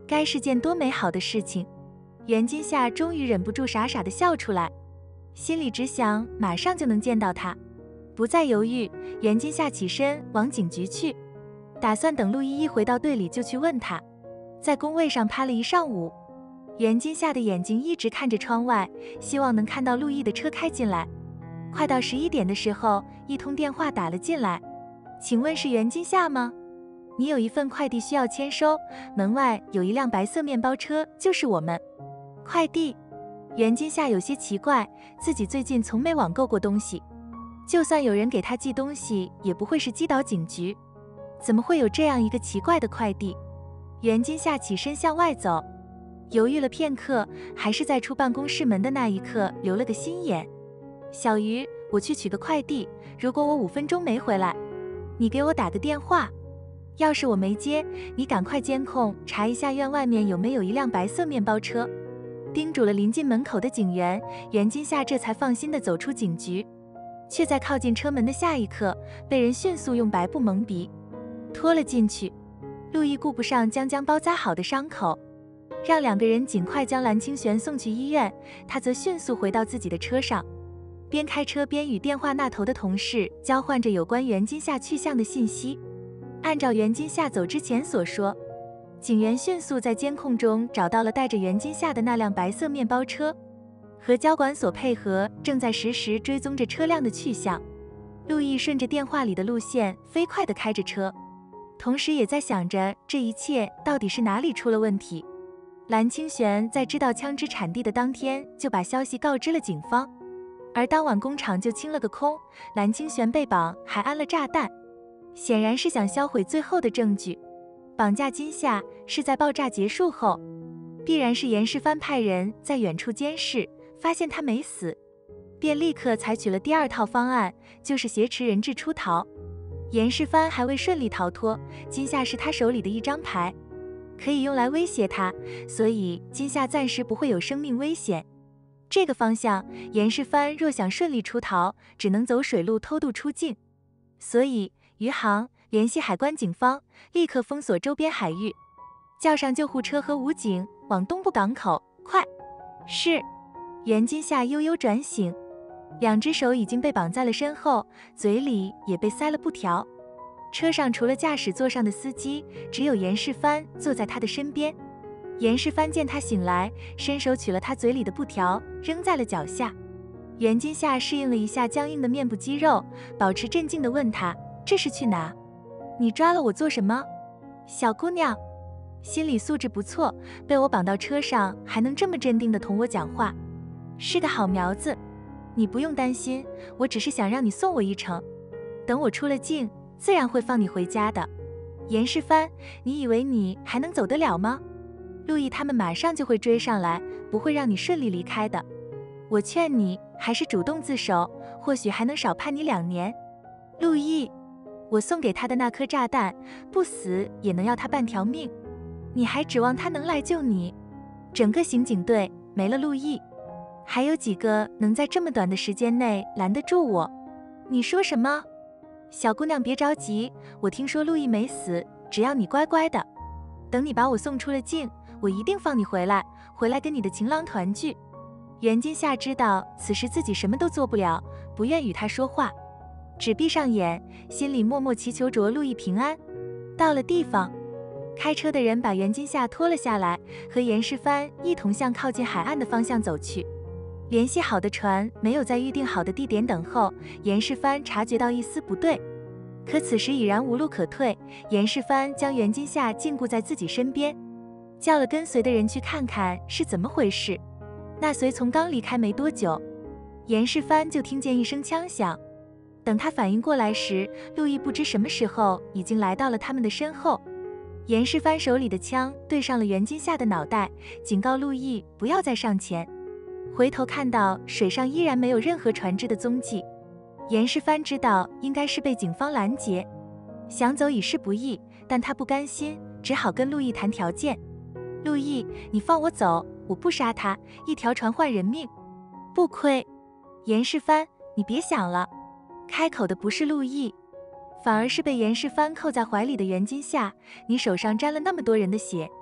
该是件多美好的事情。袁今夏终于忍不住傻傻地笑出来，心里只想马上就能见到他。不再犹豫，袁今夏起身往警局去，打算等陆依依回到队里就去问他。在工位上趴了一上午，袁今夏的眼睛一直看着窗外，希望能看到陆毅的车开进来。快到11点的时候，一通电话打了进来，请问是袁今夏吗？你有一份快递需要签收，门外有一辆白色面包车，就是我们。快递？袁今夏有些奇怪，自己最近从没网购过东西，就算有人给他寄东西，也不会是寄到警局，怎么会有这样一个奇怪的快递？袁今夏起身向外走，犹豫了片刻，还是在出办公室门的那一刻留了个心眼。小鱼，我去取个快递，如果我5分钟没回来，你给我打个电话。要是我没接，你赶快监控查一下院外面有没有一辆白色面包车。叮嘱了临近门口的警员，袁今夏这才放心地走出警局，却在靠近车门的下一刻，被人迅速用白布蒙鼻，拖了进去。陆毅顾不上将包扎好的伤口，让2个人尽快将蓝清玄送去医院，他则迅速回到自己的车上，边开车边与电话那头的同事交换着有关袁今夏去向的信息。按照袁今夏走之前所说，警员迅速在监控中找到了带着袁今夏的那辆白色面包车，和交管所配合，正在实时追踪着车辆的去向。陆毅顺着电话里的路线飞快地开着车，同时也在想着这一切到底是哪里出了问题。蓝清玄在知道枪支产地的当天就把消息告知了警方，而当晚工厂就清了个空，蓝清玄被绑还安了炸弹，显然是想销毁最后的证据。绑架今夏是在爆炸结束后，必然是严世蕃派人在远处监视，发现他没死，便立刻采取了第2套方案，就是挟持人质出逃。严世蕃还未顺利逃脱，今夏是他手里的一张牌，可以用来威胁他，所以今夏暂时不会有生命危险。这个方向，严世蕃若想顺利出逃，只能走水路偷渡出境。所以，余杭联系海关警方，立刻封锁周边海域，叫上救护车和武警往东部港口，快！是。袁今夏悠悠转醒，2只手已经被绑在了身后，嘴里也被塞了布条。车上除了驾驶座上的司机，只有严世蕃坐在他的身边。严世蕃见他醒来，伸手取了他嘴里的布条，扔在了脚下。袁今夏适应了一下僵硬的面部肌肉，保持镇静地问他：“这是去哪？你抓了我做什么？”小姑娘，心理素质不错，被我绑到车上还能这么镇定地同我讲话，是个好苗子。你不用担心，我只是想让你送我一程，等我出了境，自然会放你回家的。严世蕃，你以为你还能走得了吗？陆毅他们马上就会追上来，不会让你顺利离开的。我劝你还是主动自首，或许还能少判你2年。陆毅，我送给他的那颗炸弹，不死也能要他半条命，你还指望他能来救你？整个刑警队没了陆毅，还有几个能在这么短的时间内拦得住我？你说什么？小姑娘别着急，我听说陆毅没死，只要你乖乖的，等你把我送出了境，我一定放你回来跟你的情郎团聚。袁今夏知道此时自己什么都做不了，不愿与他说话，只闭上眼，心里默默祈求着陆毅平安。到了地方，开车的人把袁今夏拖了下来，和严世蕃一同向靠近海岸的方向走去。联系好的船没有在预定好的地点等候，严世蕃察觉到一丝不对，可此时已然无路可退。严世蕃将袁今夏禁锢在自己身边，叫了跟随的人去看看是怎么回事。那随从刚离开没多久，严世蕃就听见一声枪响。等他反应过来时，陆毅不知什么时候已经来到了他们的身后。严世蕃手里的枪对上了袁今夏的脑袋，警告陆毅不要再上前。回头看到水上依然没有任何船只的踪迹，严世蕃知道应该是被警方拦截，想走已是不易，但他不甘心，只好跟陆毅谈条件。陆毅，你放我走，我不杀他，一条船换人命。不亏。严世蕃，你别想了。开口的不是陆毅，反而是被严世蕃扣在怀里的袁今夏。你手上沾了那么多人的血，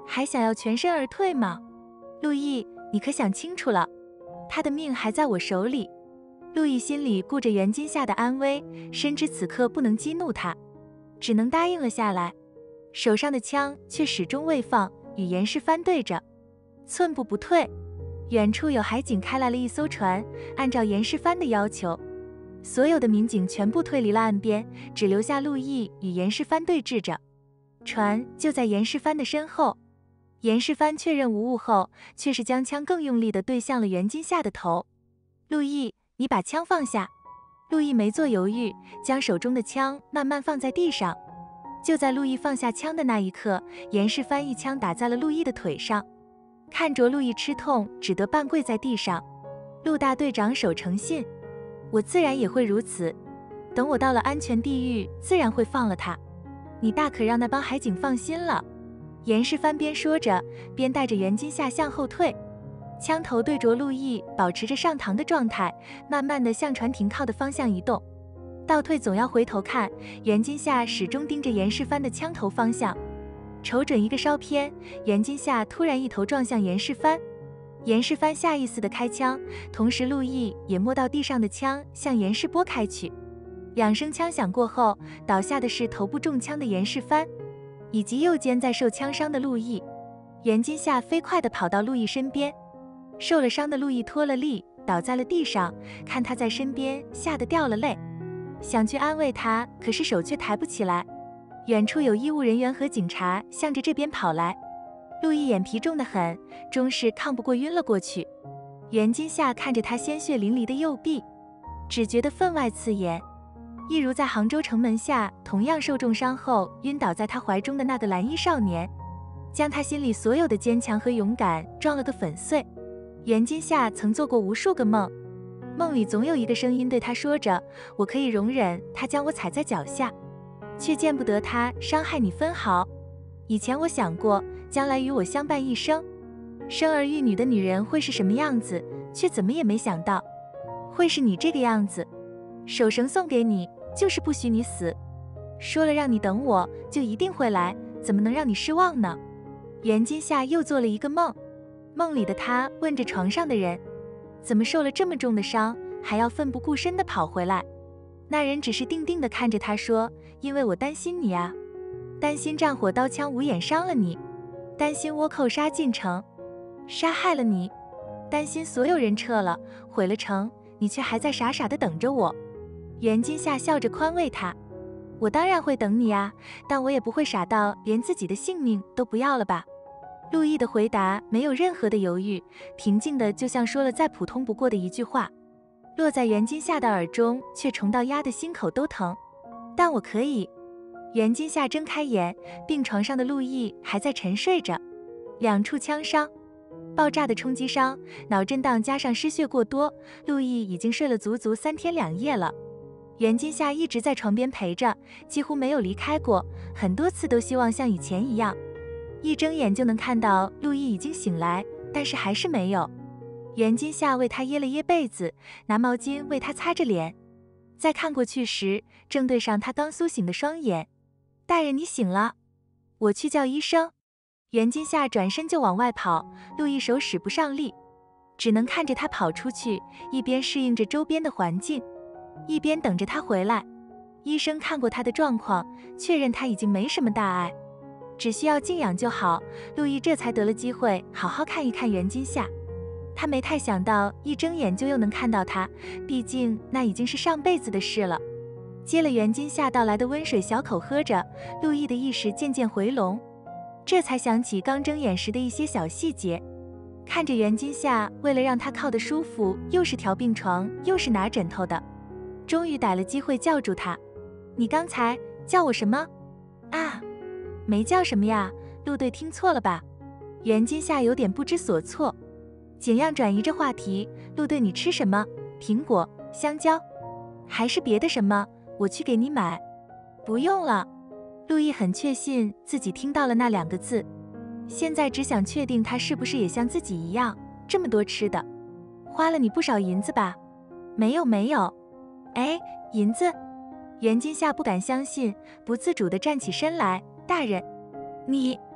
还想要全身而退吗？陆毅，你可想清楚了，他的命还在我手里。陆毅心里顾着袁今夏的安危，深知此刻不能激怒他，只能答应了下来，手上的枪却始终未放，与严世蕃对着，寸步不退。远处有海警开来了一艘船，按照严世蕃的要求，所有的民警全部退离了岸边，只留下陆毅与严世蕃对峙着。船就在严世蕃的身后，严世蕃确认无误后，却是将枪更用力地对向了袁今夏的头。陆毅，你把枪放下。陆毅没做犹豫，将手中的枪慢慢放在地上。就在陆毅放下枪的那一刻，严世蕃一枪打在了陆毅的腿上。看着陆毅吃痛，只得半跪在地上。陆大队长守诚信，我自然也会如此。等我到了安全地域，自然会放了他。你大可让那帮海警放心了。严世蕃边说着，边带着袁今夏向后退，枪头对着陆毅，保持着上膛的状态，慢慢地向船停靠的方向移动。倒退总要回头看，袁今夏始终盯着严世蕃的枪头方向，瞅准一个稍偏，袁今夏突然一头撞向严世蕃。严世蕃下意识地开枪，同时陆毅也摸到地上的枪向严世波开去。两声枪响过后，倒下的是头部中枪的严世蕃，以及右肩在受枪伤的陆毅。袁今夏飞快地跑到陆毅身边，受了伤的陆毅脱了力，倒在了地上，看他在身边，吓得掉了泪，想去安慰他，可是手却抬不起来。远处有医务人员和警察向着这边跑来，陆毅眼皮重得很，终是抗不过晕了过去。袁今夏看着他鲜血淋漓的右臂，只觉得分外刺眼，一如在杭州城门下同样受重伤后晕倒在他怀中的那个蓝衣少年，将他心里所有的坚强和勇敢撞了个粉碎。袁今夏曾做过无数个梦，梦里总有一个声音对他说着，我可以容忍他将我踩在脚下，却见不得他伤害你分毫。以前我想过，将来与我相伴一生，生儿育女的女人会是什么样子，却怎么也没想到，会是你这个样子。手绳送给你，就是不许你死。说了让你等我，就一定会来，怎么能让你失望呢？袁今夏又做了一个梦，梦里的他问着床上的人，怎么受了这么重的伤，还要奋不顾身地跑回来？那人只是定定地看着他说，因为我担心你啊，担心战火刀枪无眼伤了你，担心倭寇杀进城，杀害了你，担心所有人撤了，毁了城，你却还在傻傻地等着我。袁今夏笑着宽慰他，我当然会等你啊，但我也不会傻到连自己的性命都不要了吧。陆毅的回答没有任何的犹豫，平静的就像说了再普通不过的一句话，落在袁今夏的耳中，却重到压得心口都疼。但我可以。袁今夏睁开眼，病床上的陆毅还在沉睡着，两处枪伤，爆炸的冲击伤，脑震荡加上失血过多，陆毅已经睡了足足3天2夜了。袁今夏一直在床边陪着，几乎没有离开过，很多次都希望像以前一样，一睁眼就能看到陆毅已经醒来，但是还是没有。袁今夏为他掖了掖被子，拿毛巾为他擦着脸，再看过去时，正对上他刚苏醒的双眼。大人，你醒了，我去叫医生。袁今夏转身就往外跑，陆毅手使不上力，只能看着他跑出去，一边适应着周边的环境，一边等着他回来。医生看过他的状况，确认他已经没什么大碍，只需要静养就好。陆毅这才得了机会好好看一看袁今夏。他没太想到一睁眼就又能看到他，毕竟那已经是上辈子的事了。接了袁今夏倒来的温水，小口喝着，陆毅的意识渐渐回笼，这才想起刚睁眼时的一些小细节。看着袁今夏为了让他靠得舒服，又是调病床又是拿枕头的，终于逮了机会叫住他，你刚才叫我什么啊？没叫什么呀，陆队听错了吧？袁今夏有点不知所措，尽量转移着话题，陆队你吃什么？苹果、香蕉，还是别的什么？我去给你买。不用了。陆毅很确信自己听到了那2个字，现在只想确定他是不是也像自己一样这么多吃的。花了你不少银子吧？没有没有。哎，银子？袁今夏不敢相信，不自主地站起身来，大人，你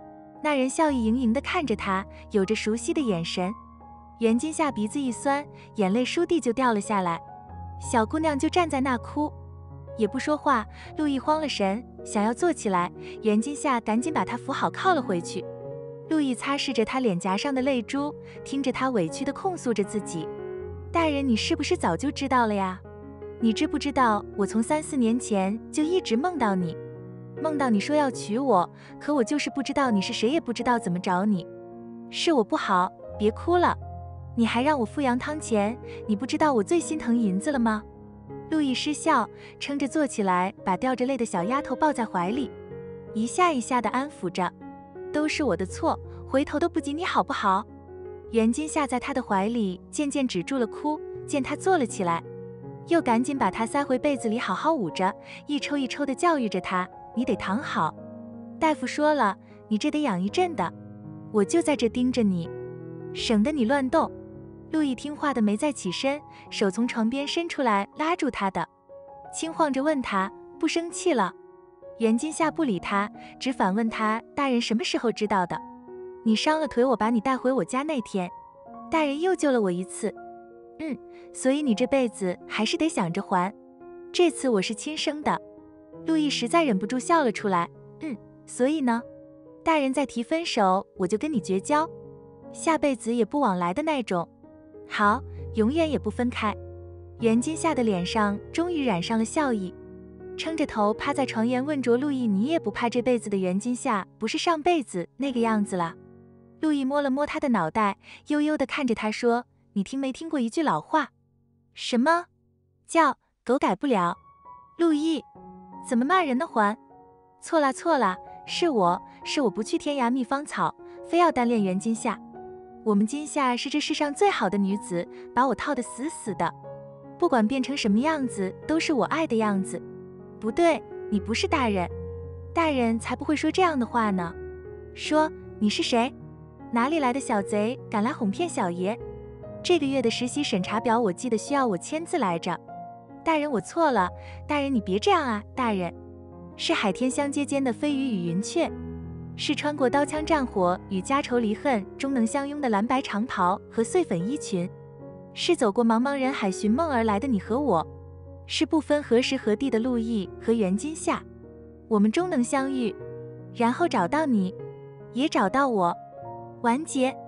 那人笑意盈盈地看着他，有着熟悉的眼神。袁今夏鼻子一酸，眼泪倏地就掉了下来。小姑娘就站在那哭，也不说话。陆毅慌了神，想要坐起来，袁今夏赶紧把她扶好，靠了回去。陆毅擦拭着她脸颊上的泪珠，听着她委屈地控诉着自己：大人，你是不是早就知道了呀？你知不知道我从3、4年前就一直梦到你，梦到你说要娶我，可我就是不知道你是谁，也不知道怎么找你。是我不好，别哭了。你还让我付羊汤钱，你不知道我最心疼银子了吗？陆毅失笑，撑着坐起来，把掉着泪的小丫头抱在怀里，一下一下地安抚着。都是我的错，回头都不及你好不好？袁今夏在他的怀里渐渐止住了哭，见他坐了起来，又赶紧把他塞回被子里，好好捂着，一抽一抽地教育着他：你得躺好，大夫说了，你这得养一阵的，我就在这盯着你，省得你乱动。陆毅听话的没再起身，手从床边伸出来拉住他的，轻晃着问他：不生气了？袁今夏不理他，只反问他：大人什么时候知道的？你伤了腿，我把你带回我家那天，大人又救了我一次。所以你这辈子还是得想着还，这次我是亲生的。陆毅实在忍不住笑了出来。所以呢？大人再提分手，我就跟你绝交，下辈子也不往来的那种。好，永远也不分开。袁今夏的脸上终于染上了笑意，撑着头趴在床沿问着陆毅：你也不怕这辈子的袁今夏不是上辈子那个样子了？陆毅摸了摸他的脑袋，悠悠地看着他说：你听没听过一句老话？什么？叫狗改不了。陆毅，怎么骂人呢？还错啦错啦，是我不去天涯觅芳草，非要单恋袁今夏。我们今夏是这世上最好的女子，把我套得死死的，不管变成什么样子，都是我爱的样子。不对，你不是大人，大人才不会说这样的话呢。说你是谁？哪里来的小贼，敢来哄骗小爷？这个月的实习审查表我记得需要我签字来着。大人，我错了，大人你别这样啊。大人，是海天相接间的飞鱼与云雀，是穿过刀枪战火与家仇离恨终能相拥的蓝白长袍和碎粉衣裙，是走过茫茫人海寻梦而来的你和我，是不分何时何地的陆毅和袁今夏，我们终能相遇，然后找到你，也找到我。完结。